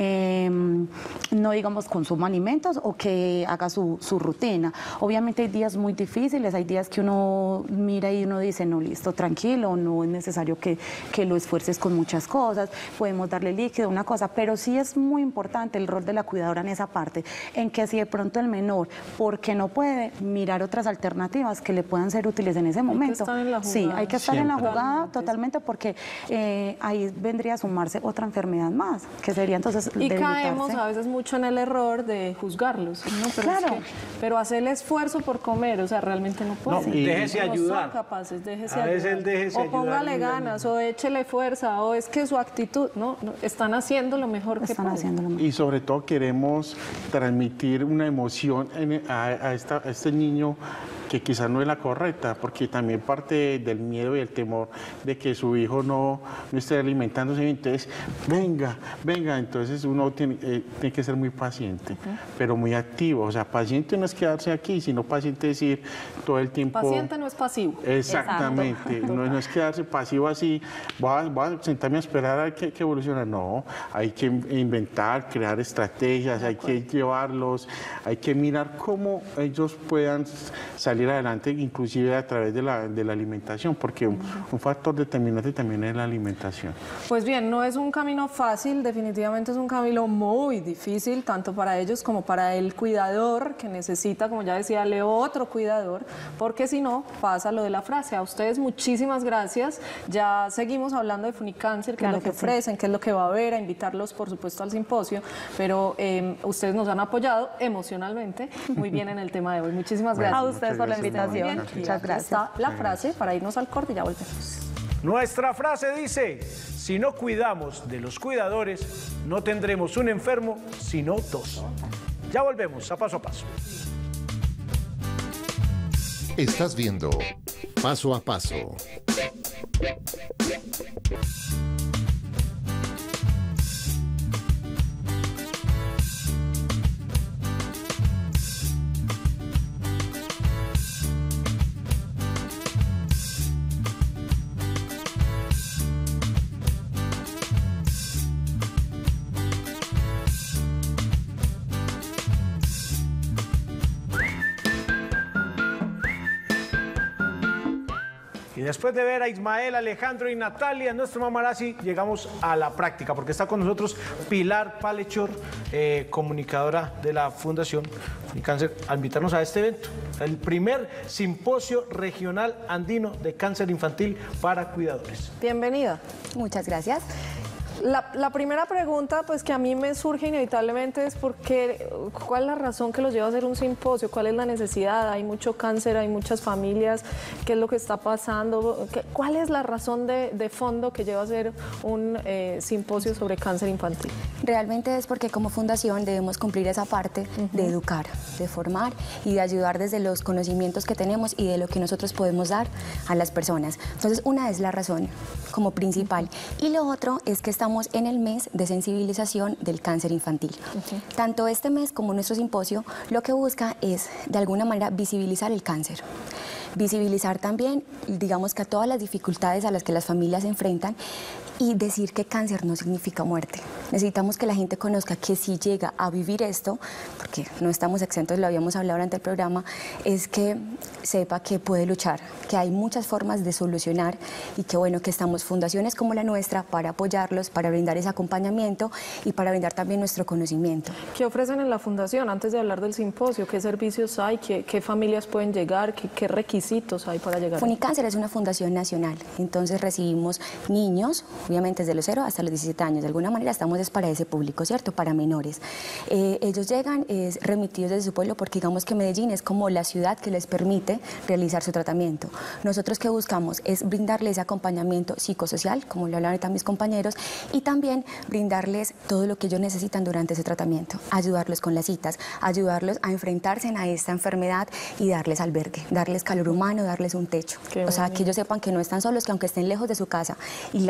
Speaker 10: no, digamos, consuma alimentos o que haga su rutina. Obviamente hay días muy difíciles, hay días que uno mira y uno dice, no, listo, tranquilo, no es necesario que lo esfuerces con muchas cosas, podemos darle líquido, una cosa, pero sí es muy importante el rol de la cuidadora en esa parte, en que si de pronto el menor, porque no puede, mirar otras alternativas que le puedan ser útiles en ese momento. Sí, hay que estar en la jugada totalmente porque ahí vendría a sumarse otra enfermedad más, que sería entonces
Speaker 4: y
Speaker 10: debilitarse.
Speaker 4: caemos a veces mucho en el error de juzgarlos, ¿no? Pero
Speaker 10: claro.
Speaker 4: Pero hacer el esfuerzo por comer, o sea, realmente no puede.
Speaker 3: No, y déjese
Speaker 4: no
Speaker 3: ayudar.
Speaker 4: son capaces, déjese
Speaker 3: A veces
Speaker 4: ayudar.
Speaker 3: el déjese
Speaker 4: o
Speaker 3: ayudar,
Speaker 4: póngale
Speaker 3: mira,
Speaker 4: ganas, o échele fuerza, o es que su actitud, no, están haciendo lo mejor que
Speaker 10: Están
Speaker 4: pueden.
Speaker 10: haciendo lo mejor.
Speaker 11: Y sobre todo queremos transmitir una emoción a este niño que quizás no es la correcta, porque también parte del miedo y el temor de que su hijo no esté alimentándose bien. Entonces, venga, entonces uno tiene que ser muy paciente, pero muy activo. O sea, paciente no es quedarse aquí, sino paciente es ir todo el tiempo.
Speaker 4: Paciente no es pasivo.
Speaker 11: Exactamente, no es quedarse pasivo así, voy a sentarme a esperar a que evolucione. No, hay que inventar, crear estrategias, hay que llevarlos, hay que mirar cómo ellos puedan salir adelante, inclusive a través de la alimentación, porque un factor determinante también es la alimentación.
Speaker 4: Pues bien, no es un camino fácil, definitivamente es un camino muy difícil, tanto para ellos como para el cuidador, que necesita, como ya decía Leo, otro cuidador, porque si no, pasa lo de la frase. A ustedes muchísimas gracias. Ya seguimos hablando de Funicáncer, qué es lo que ofrecen, qué es lo que va a haber, a invitarlos, por supuesto, al simposio, pero ustedes nos han apoyado emocionalmente muy bien en el tema de hoy. Muchísimas gracias.
Speaker 10: A ustedes por la invitación.
Speaker 4: Muchas gracias. Está la frase para irnos al corte y ya volvemos.
Speaker 3: Nuestra frase dice, si no cuidamos de los cuidadores, no tendremos un enfermo, sino dos. Ya volvemos a Paso a Paso.
Speaker 7: Estás viendo Paso a Paso.
Speaker 3: Y después de ver a Ismael, Alejandro y Natalia, nuestro mamarazzi, llegamos a la práctica, porque está con nosotros Pilar Palechor, comunicadora de la Fundación Funicáncer, a invitarnos a este evento, el primer simposio regional andino de cáncer infantil para cuidadores.
Speaker 4: Bienvenida.
Speaker 12: Muchas gracias.
Speaker 4: La primera pregunta, pues que a mí me surge inevitablemente es ¿cuál es la razón que los lleva a hacer un simposio? ¿Cuál es la necesidad? Hay mucho cáncer, hay muchas familias, ¿qué es lo que está pasando? ¿Cuál es la razón de fondo que lleva a hacer un simposio sobre cáncer infantil?
Speaker 12: Realmente es porque como fundación debemos cumplir esa parte de educar, de formar y de ayudar desde los conocimientos que tenemos y de lo que nosotros podemos dar a las personas. Entonces, una es la razón como principal. Y lo otro es que estamos en el mes de sensibilización del cáncer infantil. Tanto este mes como nuestro simposio lo que busca es, de alguna manera, visibilizar el cáncer. Visibilizar también, digamos, que a todas las dificultades a las que las familias se enfrentan y decir que cáncer no significa muerte. Necesitamos que la gente conozca que si llega a vivir esto, porque no estamos exentos, lo habíamos hablado durante el programa, es que sepa que puede luchar, que hay muchas formas de solucionar y que bueno, que estamos fundaciones como la nuestra para apoyarlos, para brindar ese acompañamiento y para brindar también nuestro conocimiento.
Speaker 4: ¿Qué ofrecen en la fundación? Antes de hablar del simposio, ¿qué servicios hay? ¿Qué familias pueden llegar? ¿Qué requisitos hay para llegar?
Speaker 12: Funicáncer es una fundación nacional, entonces recibimos niños, obviamente desde los 0 hasta los 17 años, de alguna manera estamos para ese público, ¿cierto? Para menores. Ellos llegan remitidos desde su pueblo porque digamos que Medellín es como la ciudad que les permite realizar su tratamiento. Nosotros que buscamos es brindarles acompañamiento psicosocial, como lo hablaron también mis compañeros, y también brindarles todo lo que ellos necesitan durante ese tratamiento, ayudarlos con las citas, ayudarlos a enfrentarse a esta enfermedad y darles albergue, darles calor humano, darles un techo. O sea, que ellos sepan que no están solos, que aunque estén lejos de su casa y la han tenido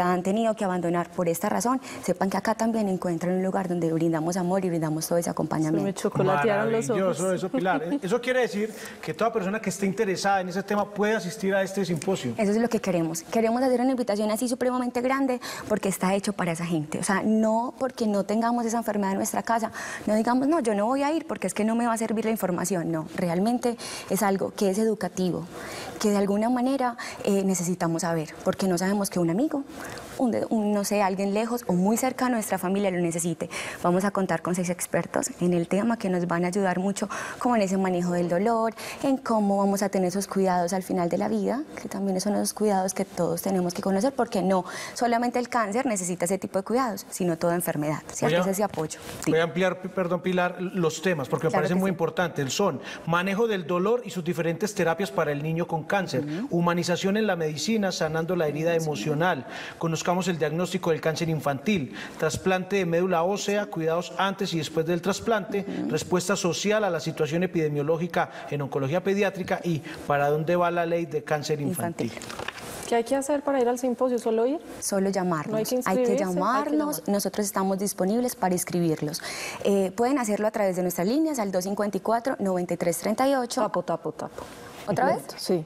Speaker 12: tenido que abandonar por esta razón, sepan que acá también encuentran un lugar donde brindamos amor y brindamos todo ese acompañamiento.
Speaker 4: Me chocolatearon los ojos.
Speaker 3: Maravilloso eso, Pilar. Eso quiere decir que toda persona que esté interesada en ese tema puede asistir a este simposio.
Speaker 12: Eso es lo que queremos. Queremos hacer una invitación así supremamente grande porque está hecho para esa gente. O sea, no porque no tengamos esa enfermedad en nuestra casa, no digamos, no, yo no voy a ir porque es que no me va a servir la información. No, realmente es algo que es educativo, que de alguna manera necesitamos saber, porque no sabemos que un amigo, no sé, alguien lejos o muy cercano a nuestra familia lo necesite. Vamos a contar con 6 expertos en el tema que nos van a ayudar mucho, como en ese manejo del dolor, en cómo vamos a tener esos cuidados al final de la vida, que también son esos cuidados que todos tenemos que conocer, porque no solamente el cáncer necesita ese tipo de cuidados, sino toda enfermedad, ¿cierto? Es ese apoyo. Sí.
Speaker 3: Voy a ampliar, perdón, Pilar, los temas, porque me parece muy importante. Son manejo del dolor y sus diferentes terapias para el niño con cáncer, humanización en la medicina, sanando la herida emocional, conozcamos el diagnóstico del cáncer infantil, trasplante de médula ósea, cuidados antes y después del trasplante, respuesta social a la situación epidemiológica en oncología pediátrica y para dónde va la ley de cáncer infantil.
Speaker 4: ¿Qué hay que hacer para ir al simposio? ¿Solo ir?
Speaker 12: Solo llamarnos.
Speaker 4: ¿No hay que
Speaker 12: hay que llamarnos. Nosotros estamos disponibles para inscribirlos. Pueden hacerlo a través de nuestras líneas al 254-9338.
Speaker 4: Tapo.
Speaker 12: ¿Otra vez?
Speaker 4: Sí.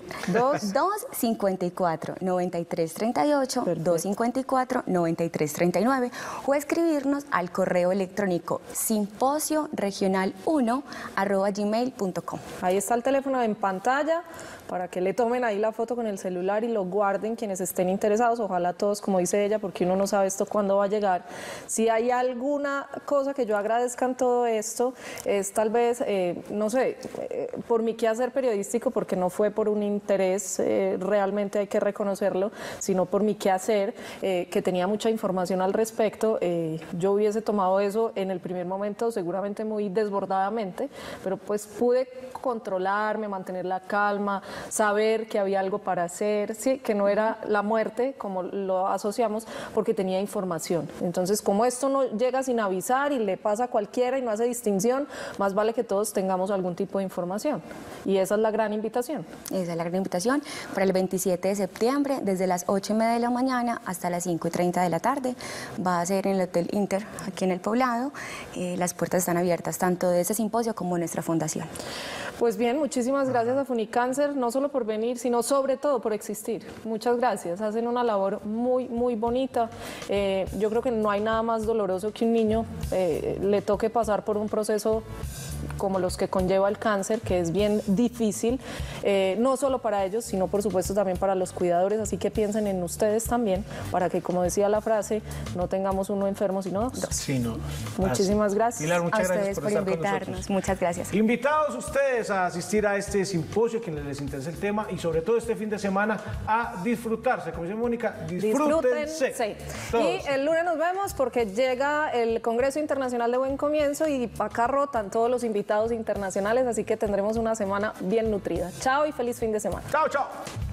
Speaker 12: 254-9338, 254-9339 o escribirnos al correo electrónico simposioregional1@gmail.com.
Speaker 4: Ahí está el teléfono en pantalla para que le tomen ahí la foto con el celular y lo guarden quienes estén interesados, ojalá todos, como dice ella, porque uno no sabe esto cuándo va a llegar. Si hay alguna cosa que yo agradezca en todo esto, es tal vez, no sé, por mi quehacer periodístico, porque no fue por un interés, realmente hay que reconocerlo, sino por mi quehacer, que tenía mucha información al respecto. Yo hubiese tomado eso en el primer momento seguramente muy desbordadamente, pero pues pude controlarme, mantener la calma, saber que había algo para hacer, sí, que no era la muerte como lo asociamos, porque tenía información. Entonces, como esto no llega sin avisar y le pasa a cualquiera y no hace distinción, más vale que todos tengamos algún tipo de información. Y esa es la gran invitación.
Speaker 12: Esa es la gran invitación para el 27 de septiembre, desde las 8:30 de la mañana hasta las 5:30 de la tarde. Va a ser en el Hotel Inter, aquí en El Poblado. Las puertas están abiertas, tanto de ese simposio como de nuestra fundación.
Speaker 4: Pues bien, muchísimas gracias a Funicáncer, no solo por venir, sino sobre todo por existir. Muchas gracias, hacen una labor muy, muy bonita. Yo creo que no hay nada más doloroso que un niño le toque pasar por un proceso como los que conlleva el cáncer, que es bien difícil, no solo para ellos, sino por supuesto también para los cuidadores, así que piensen en ustedes también, para que, como decía la frase, no tengamos uno enfermo, sino dos.
Speaker 3: Sí, no.
Speaker 4: Muchísimas gracias.
Speaker 3: Pilar, muchas
Speaker 12: a
Speaker 3: gracias
Speaker 12: ustedes por invitarnos. Muchas gracias.
Speaker 3: Invitados ustedes a asistir a este simposio, quienes les interesa el tema, y sobre todo este fin de semana a disfrutarse. Como dice Mónica, disfrútense.
Speaker 4: Y el lunes nos vemos porque llega el Congreso Internacional de Buen Comienzo y acá rotan todos los invitados internacionales, así que tendremos una semana bien nutrida. Chao y feliz fin de semana.
Speaker 3: Chao, chao.